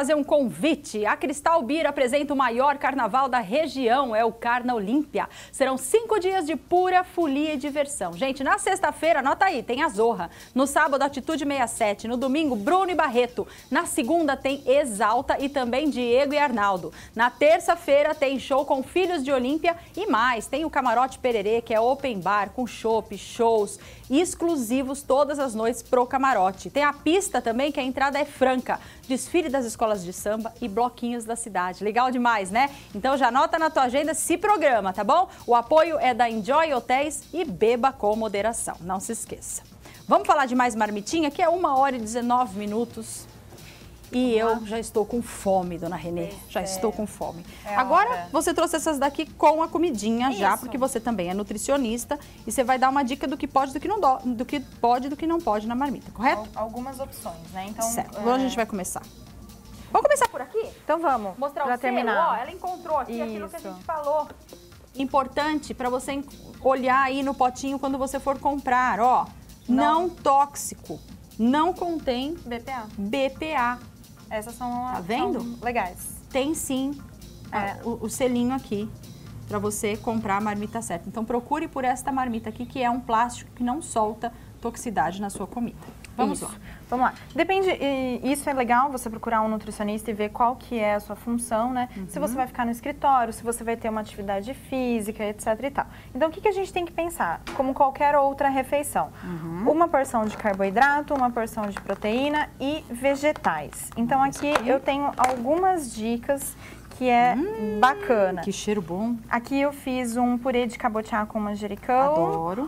fazer um convite. A Cristal Beer apresenta o maior carnaval da região, é o Carna Olímpia. Serão cinco dias de pura folia e diversão. Gente, na sexta-feira, anota aí, tem a Zorra. No sábado, Atitude sessenta e sete. No domingo, Bruno e Barreto. Na segunda, tem Exalta e também Diego e Arnaldo. Na terça-feira, tem show com Filhos de Olímpia e mais. Tem o Camarote Pererê, que é open bar, com chopp, shows exclusivos todas as noites pro camarote. Tem a pista também, que a entrada é franca. Desfile das escolas de samba e bloquinhos da cidade. Legal demais, né? Então já anota na tua agenda, se programa, tá bom? O apoio é da Enjoy Hotéis e beba com moderação. Não se esqueça. Vamos falar de mais marmitinha, que é uma hora e dezenove minutos. E eu já estou com fome, dona Renê. Já é. estou com fome. É Agora, hora. você trouxe essas daqui com a comidinha Isso. já, porque você também é nutricionista. E você vai dar uma dica do que pode e do que não do, do que pode e do que não pode na marmita, correto? Algumas opções, né? Então, certo. Agora é... a gente vai começar. Vamos começar por aqui? Então vamos. Mostrar pra o selo. terminar. Ó, ela encontrou aqui Isso. aquilo que a gente falou. Importante para você olhar aí no potinho quando você for comprar, ó. Não, não tóxico. Não contém B P A. B P A. Essas são, tá vendo? São legais. Tem sim é. o, o selinho aqui para você comprar a marmita certa. Então procure por esta marmita aqui, que é um plástico que não solta toxicidade na sua comida. Vamos isso. lá. Vamos lá. Depende, isso é legal, você procurar um nutricionista e ver qual que é a sua função, né? Uhum. Se você vai ficar no escritório, se você vai ter uma atividade física, etc e tal. Então, o que, que a gente tem que pensar? Como qualquer outra refeição. Uhum. Uma porção de carboidrato, uma porção de proteína e vegetais. Então, aqui eu tenho algumas dicas que é hum, bacana. Que cheiro bom. Aqui eu fiz um purê de cabotiá com manjericão. Adoro.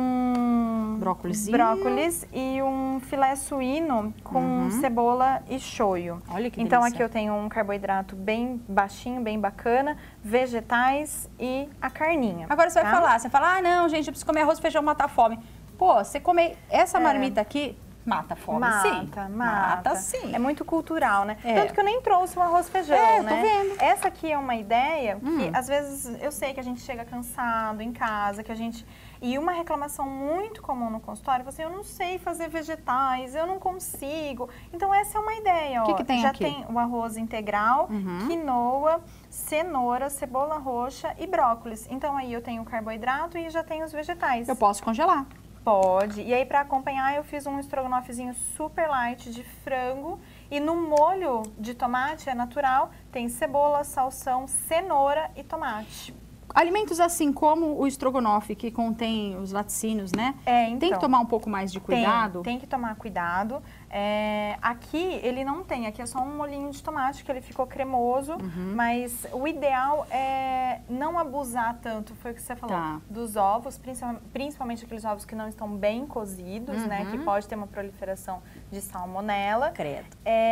Um brócolis, brócolis e um filé suíno com uhum. cebola e shoyu. Olha que Então delícia. aqui eu tenho um carboidrato bem baixinho, bem bacana, vegetais e a carninha. Agora você tá? vai falar, você fala, ah não, gente, eu preciso comer arroz e feijão, matar fome. Pô, você comer essa é. marmita aqui... Mata a fome, mata, sim. Mata, mata. sim. É muito cultural, né? É. Tanto que eu nem trouxe o arroz e feijão, é, né? tô vendo. Essa aqui é uma ideia hum. que, às vezes, eu sei que a gente chega cansado em casa, que a gente... E uma reclamação muito comum no consultório, você, eu não sei fazer vegetais, eu não consigo. Então, essa é uma ideia, ó. O que que tem Já aqui? tem o arroz integral, uhum. quinoa, cenoura, cebola roxa e brócolis. Então, aí eu tenho o carboidrato e já tenho os vegetais. Eu posso congelar. Pode. E aí, para acompanhar, eu fiz um estrogonofezinho super light de frango. E no molho de tomate, é natural, tem cebola, salsão, cenoura e tomate. Alimentos assim como o estrogonofe, que contém os laticínios, né? É, então, tem que tomar um pouco mais de cuidado? Tem, tem que tomar cuidado. É, aqui ele não tem, aqui é só um molhinho de tomate que ele ficou cremoso, uhum. mas o ideal é não abusar tanto, foi o que você falou, tá. dos ovos, principalmente aqueles ovos que não estão bem cozidos, uhum. né, que pode ter uma proliferação de salmonela. Credo.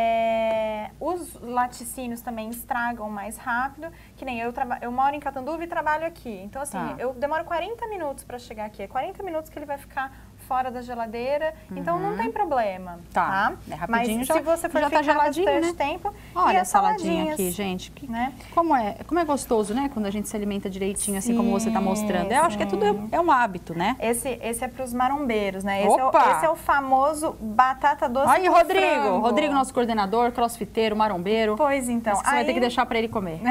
É, os laticínios também estragam mais rápido, que nem eu, eu moro em Catanduva e trabalho aqui, então assim, tá. eu demoro quarenta minutos para chegar aqui, é quarenta minutos que ele vai ficar fora da geladeira, uhum. então não tem problema, tá? tá? É rapidinho, mas já, se você for já ficar tá geladinho, bastante né? tempo, olha e a as saladinha aqui, gente, que, né? Como é, como é gostoso, né? Quando a gente se alimenta direitinho, assim sim, como você tá mostrando. Eu sim. acho que é tudo é um hábito, né? Esse, esse é para os marombeiros, né? Esse Opa! é, o, esse é o famoso batata doce aí, com Rodrigo, frango. Rodrigo, nosso coordenador, crossfiteiro, marombeiro. Pois então. Você aí... vai ter que deixar para ele comer.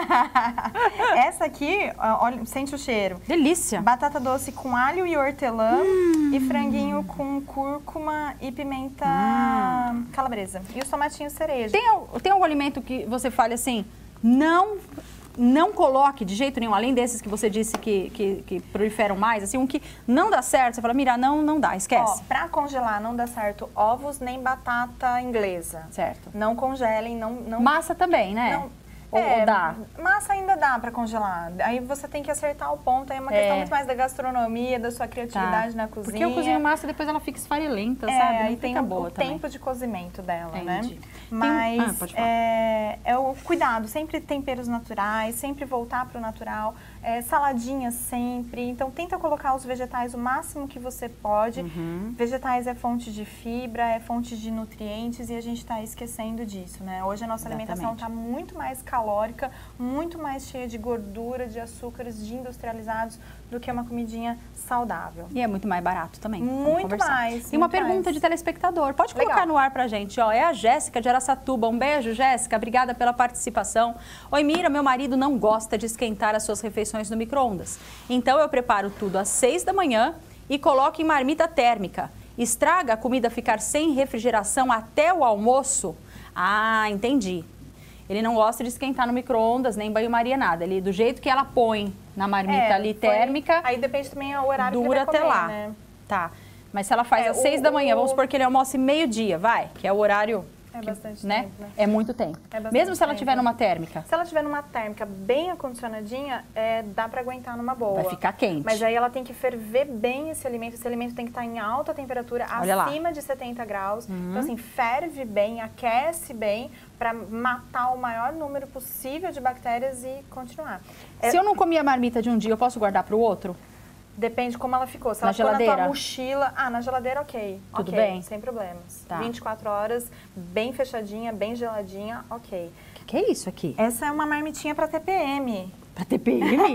Essa aqui, olha, sente o cheiro. Delícia. Batata doce com alho e hortelã hum. e franguinho com cúrcuma e pimenta hum. calabresa. E os tomatinhos cereja. Tem, tem algum alimento que você fale assim, não, não coloque de jeito nenhum, além desses que você disse que, que, que proliferam mais, assim, um que não dá certo, você fala, mira, não, não dá, esquece. Ó, pra congelar não dá certo ovos nem batata inglesa. Certo. Não congelem, não... não... Massa também, né? Não. Ou, é, ou dá? Massa ainda dá para congelar. Aí você tem que acertar o ponto. Aí é uma é. questão muito mais da gastronomia, da sua criatividade tá. na cozinha. Porque eu cozinho massa e depois ela fica esfarelenta, é, sabe? Não aí tem fica o, boa o também. tempo de cozimento dela, Entendi. né? Tem Mas um... ah, pode falar. é, é o cuidado, sempre temperos naturais, sempre voltar para o natural, é, saladinhas sempre. Então, tenta colocar os vegetais o máximo que você pode. Uhum. Vegetais é fonte de fibra, é fonte de nutrientes e a gente está esquecendo disso, né? Hoje a nossa Exatamente. alimentação está muito mais calórica, muito mais cheia de gordura, de açúcares, de industrializados, do que uma comidinha saudável. E é muito mais barato também. Muito mais. Tem uma pergunta mais. de telespectador. Pode colocar Legal. no ar pra gente. Ó, é a Jéssica de Araçatuba. Um beijo, Jéssica. Obrigada pela participação. Oi, Mira, meu marido não gosta de esquentar as suas refeições no micro-ondas. Então eu preparo tudo às seis da manhã e coloco em marmita térmica. Estraga a comida ficar sem refrigeração até o almoço? Ah, entendi. Ele não gosta de esquentar no micro-ondas, nem banho-maria, nada. Ele, do jeito que ela põe na marmita é, ali térmica, foi... Aí depende também do horário dura que ele vai até comer, lá. Né? Tá. Mas se ela faz é, às seis o, da manhã, o... vamos supor que ele almoce meio-dia, vai, que é o horário... É bastante né? tempo, né? É muito tempo. É Mesmo se ela tempo. tiver numa térmica? Se ela tiver numa térmica bem acondicionadinha, é, dá pra aguentar numa boa. Vai ficar quente. Mas aí ela tem que ferver bem esse alimento. Esse alimento tem que estar em alta temperatura, Olha acima lá. de setenta graus. Uhum. Então assim, ferve bem, aquece bem, para matar o maior número possível de bactérias e continuar. Se é, eu não comer a marmita de um dia, eu posso guardar para o outro? Depende como ela ficou. Se na ela geladeira? ficou na tua mochila... Ah, na geladeira, ok. Tudo okay, bem? Sem problemas. Tá. vinte e quatro horas, bem fechadinha, bem geladinha, ok. O que, que é isso aqui? Essa é uma marmitinha para T P M. Para T P M?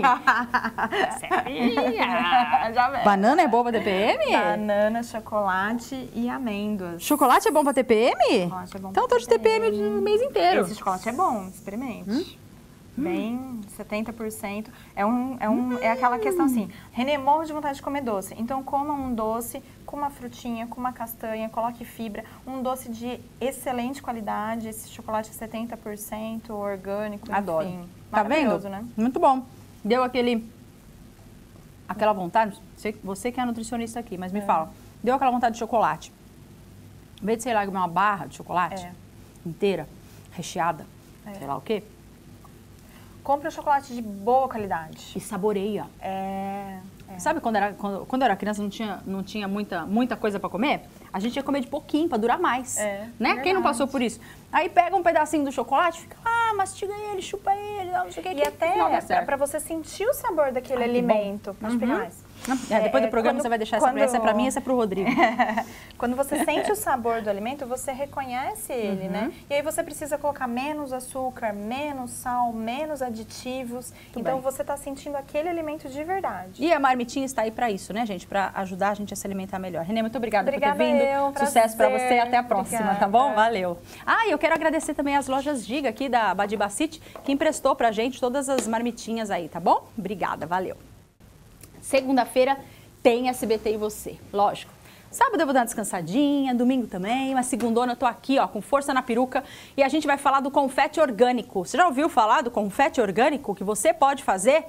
Já Banana é boa para T P M? Banana, chocolate e amêndoas. Chocolate é bom para T P M? Chocolate é bom então eu tô de T P M o mês inteiro. Esse chocolate é bom, experimente. Hum? Bem, setenta por cento. É, um, é, um, é aquela questão assim, Renê, morro de vontade de comer doce. Então, coma um doce com uma frutinha, com uma castanha, coloque fibra. Um doce de excelente qualidade, esse chocolate é setenta por cento orgânico, Adoro. Enfim. Tá vendo? Né? Muito bom. Deu aquele... Aquela vontade, você que é nutricionista aqui, mas me é. fala. Deu aquela vontade de chocolate. Em vez de, sei lá, comer uma barra de chocolate é. inteira, recheada, é. sei lá o quê. Compre um chocolate de boa qualidade. E saboreia. É, é. Sabe quando, era, quando, quando eu era criança não tinha, não tinha muita, muita coisa para comer? A gente ia comer de pouquinho para durar mais. É, né? verdade. Quem não passou por isso? Aí pega um pedacinho do chocolate, fica, ah, mastiga ele, chupa ele, não sei o que. E que até para você sentir o sabor daquele Ai, alimento. Pode uhum. pegar mais. É, depois é, do programa quando, você vai deixar quando... essa, essa é para mim, essa é para o Rodrigo. Quando você sente o sabor do alimento, você reconhece ele, uhum. né? E aí você precisa colocar menos açúcar, menos sal, menos aditivos. Muito então bem. Você está sentindo aquele alimento de verdade. E a marmitinha está aí para isso, né, gente? Para ajudar a gente a se alimentar melhor. Renê, muito obrigada, obrigada por ter vindo. Eu, Sucesso para você e até a próxima, obrigada. Tá bom? Valeu. Ah, e eu quero agradecer também as lojas Giga aqui da Badiba City, que emprestou pra gente todas as marmitinhas aí, tá bom? Obrigada, valeu. Segunda-feira tem S B T e você, lógico. Sábado eu vou dar uma descansadinha, domingo também, mas segundona eu tô aqui, ó, com força na peruca e a gente vai falar do confete orgânico. Você já ouviu falar do confete orgânico que você pode fazer?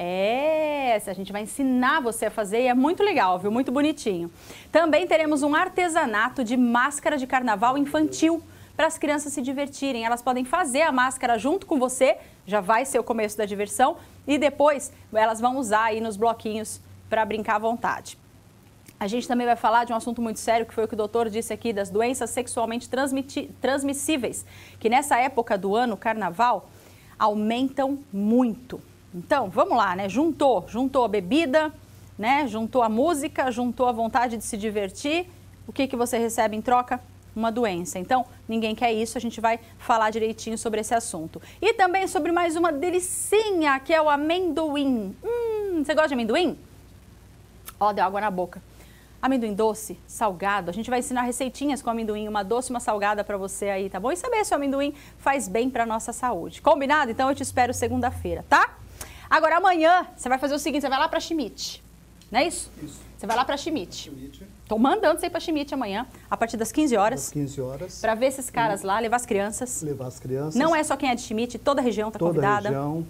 É, a gente vai ensinar você a fazer e é muito legal, viu? Muito bonitinho. Também teremos um artesanato de máscara de carnaval infantil para as crianças se divertirem. Elas podem fazer a máscara junto com você, já vai ser o começo da diversão, e depois elas vão usar aí nos bloquinhos para brincar à vontade. A gente também vai falar de um assunto muito sério, que foi o que o doutor disse aqui, das doenças sexualmente transmissíveis, que nessa época do ano, carnaval, aumentam muito. Então, vamos lá, né? Juntou, juntou a bebida, né? Juntou a música, juntou a vontade de se divertir. O que, que você recebe em troca? Uma doença. Então, ninguém quer isso, a gente vai falar direitinho sobre esse assunto. E também sobre mais uma delicinha, que é o amendoim. Hum, você gosta de amendoim? Ó, deu água na boca. Amendoim doce, salgado. A gente vai ensinar receitinhas com amendoim, uma doce e uma salgada para você aí, tá bom? E saber se o amendoim faz bem para nossa saúde. Combinado? Então eu te espero segunda-feira, tá? Agora amanhã você vai fazer o seguinte, você vai lá para Schmidt, não é isso? Isso. Você vai lá para Schmidt. Tô mandando você ir para Schmidt amanhã, a partir das quinze horas. Das quinze horas. Para ver esses caras lá, levar as crianças. Levar as crianças. Não é só quem é de Schmidt, toda a região tá convidada. Toda a região.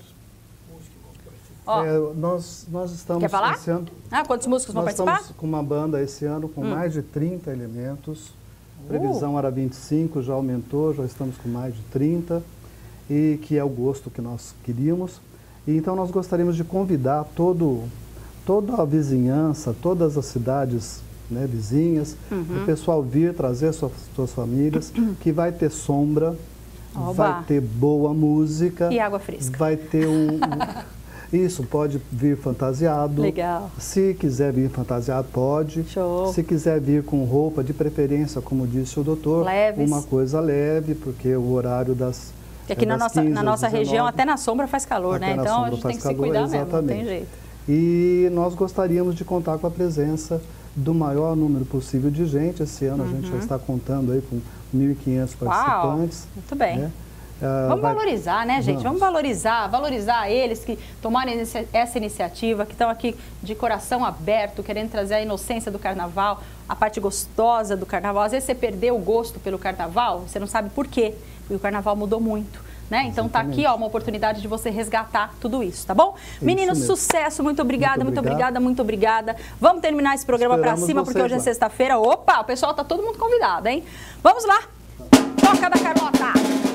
Ó, é, nós, nós estamos quer falar? esse ano, ah, quantos músicos vão nós participar? Nós estamos com uma banda esse ano com hum. mais de trinta elementos. A previsão uh. era vinte e cinco, já aumentou, já estamos com mais de trinta, e que é o gosto que nós queríamos. E então nós gostaríamos de convidar todo, toda a vizinhança, todas as cidades, né, vizinhas, uhum. o pessoal vir trazer suas, suas famílias, que vai ter sombra, Oba. vai ter boa música. E água fresca. Vai ter um... Isso, pode vir fantasiado. Legal. Se quiser vir fantasiado, pode. Show. Se quiser vir com roupa, de preferência, como disse o doutor, Leves. uma coisa leve, porque o horário das Porque aqui é na das nossa, quinze na às nossa dezenove. região, até na sombra faz calor, Até né? na Então a sombra gente faz tem que se calor, cuidar mesmo, não tem exatamente. jeito. E nós gostaríamos de contar com a presença do maior número possível de gente. Esse ano Uhum. a gente já está contando aí com mil e quinhentos Uau, participantes. muito bem. Né? Ah, Vamos vai- valorizar, né, gente? Vamos Vamos. valorizar, valorizar eles que tomaram inicia- essa iniciativa, que estão aqui de coração aberto, querendo trazer a inocência do carnaval, a parte gostosa do carnaval. Às vezes você perdeu o gosto pelo carnaval, você não sabe por quê, porque o carnaval mudou muito. Né? Então tá aqui, ó, uma oportunidade de você resgatar tudo isso, tá bom? Meninos, mesmo. sucesso, muito obrigada, muito, Muito obrigada, muito obrigada. Vamos terminar esse programa pra Esperamos cima, porque vocês hoje é lá. sexta-feira. Opa, o pessoal tá todo mundo convidado, hein? Vamos lá! Toca da Carlota!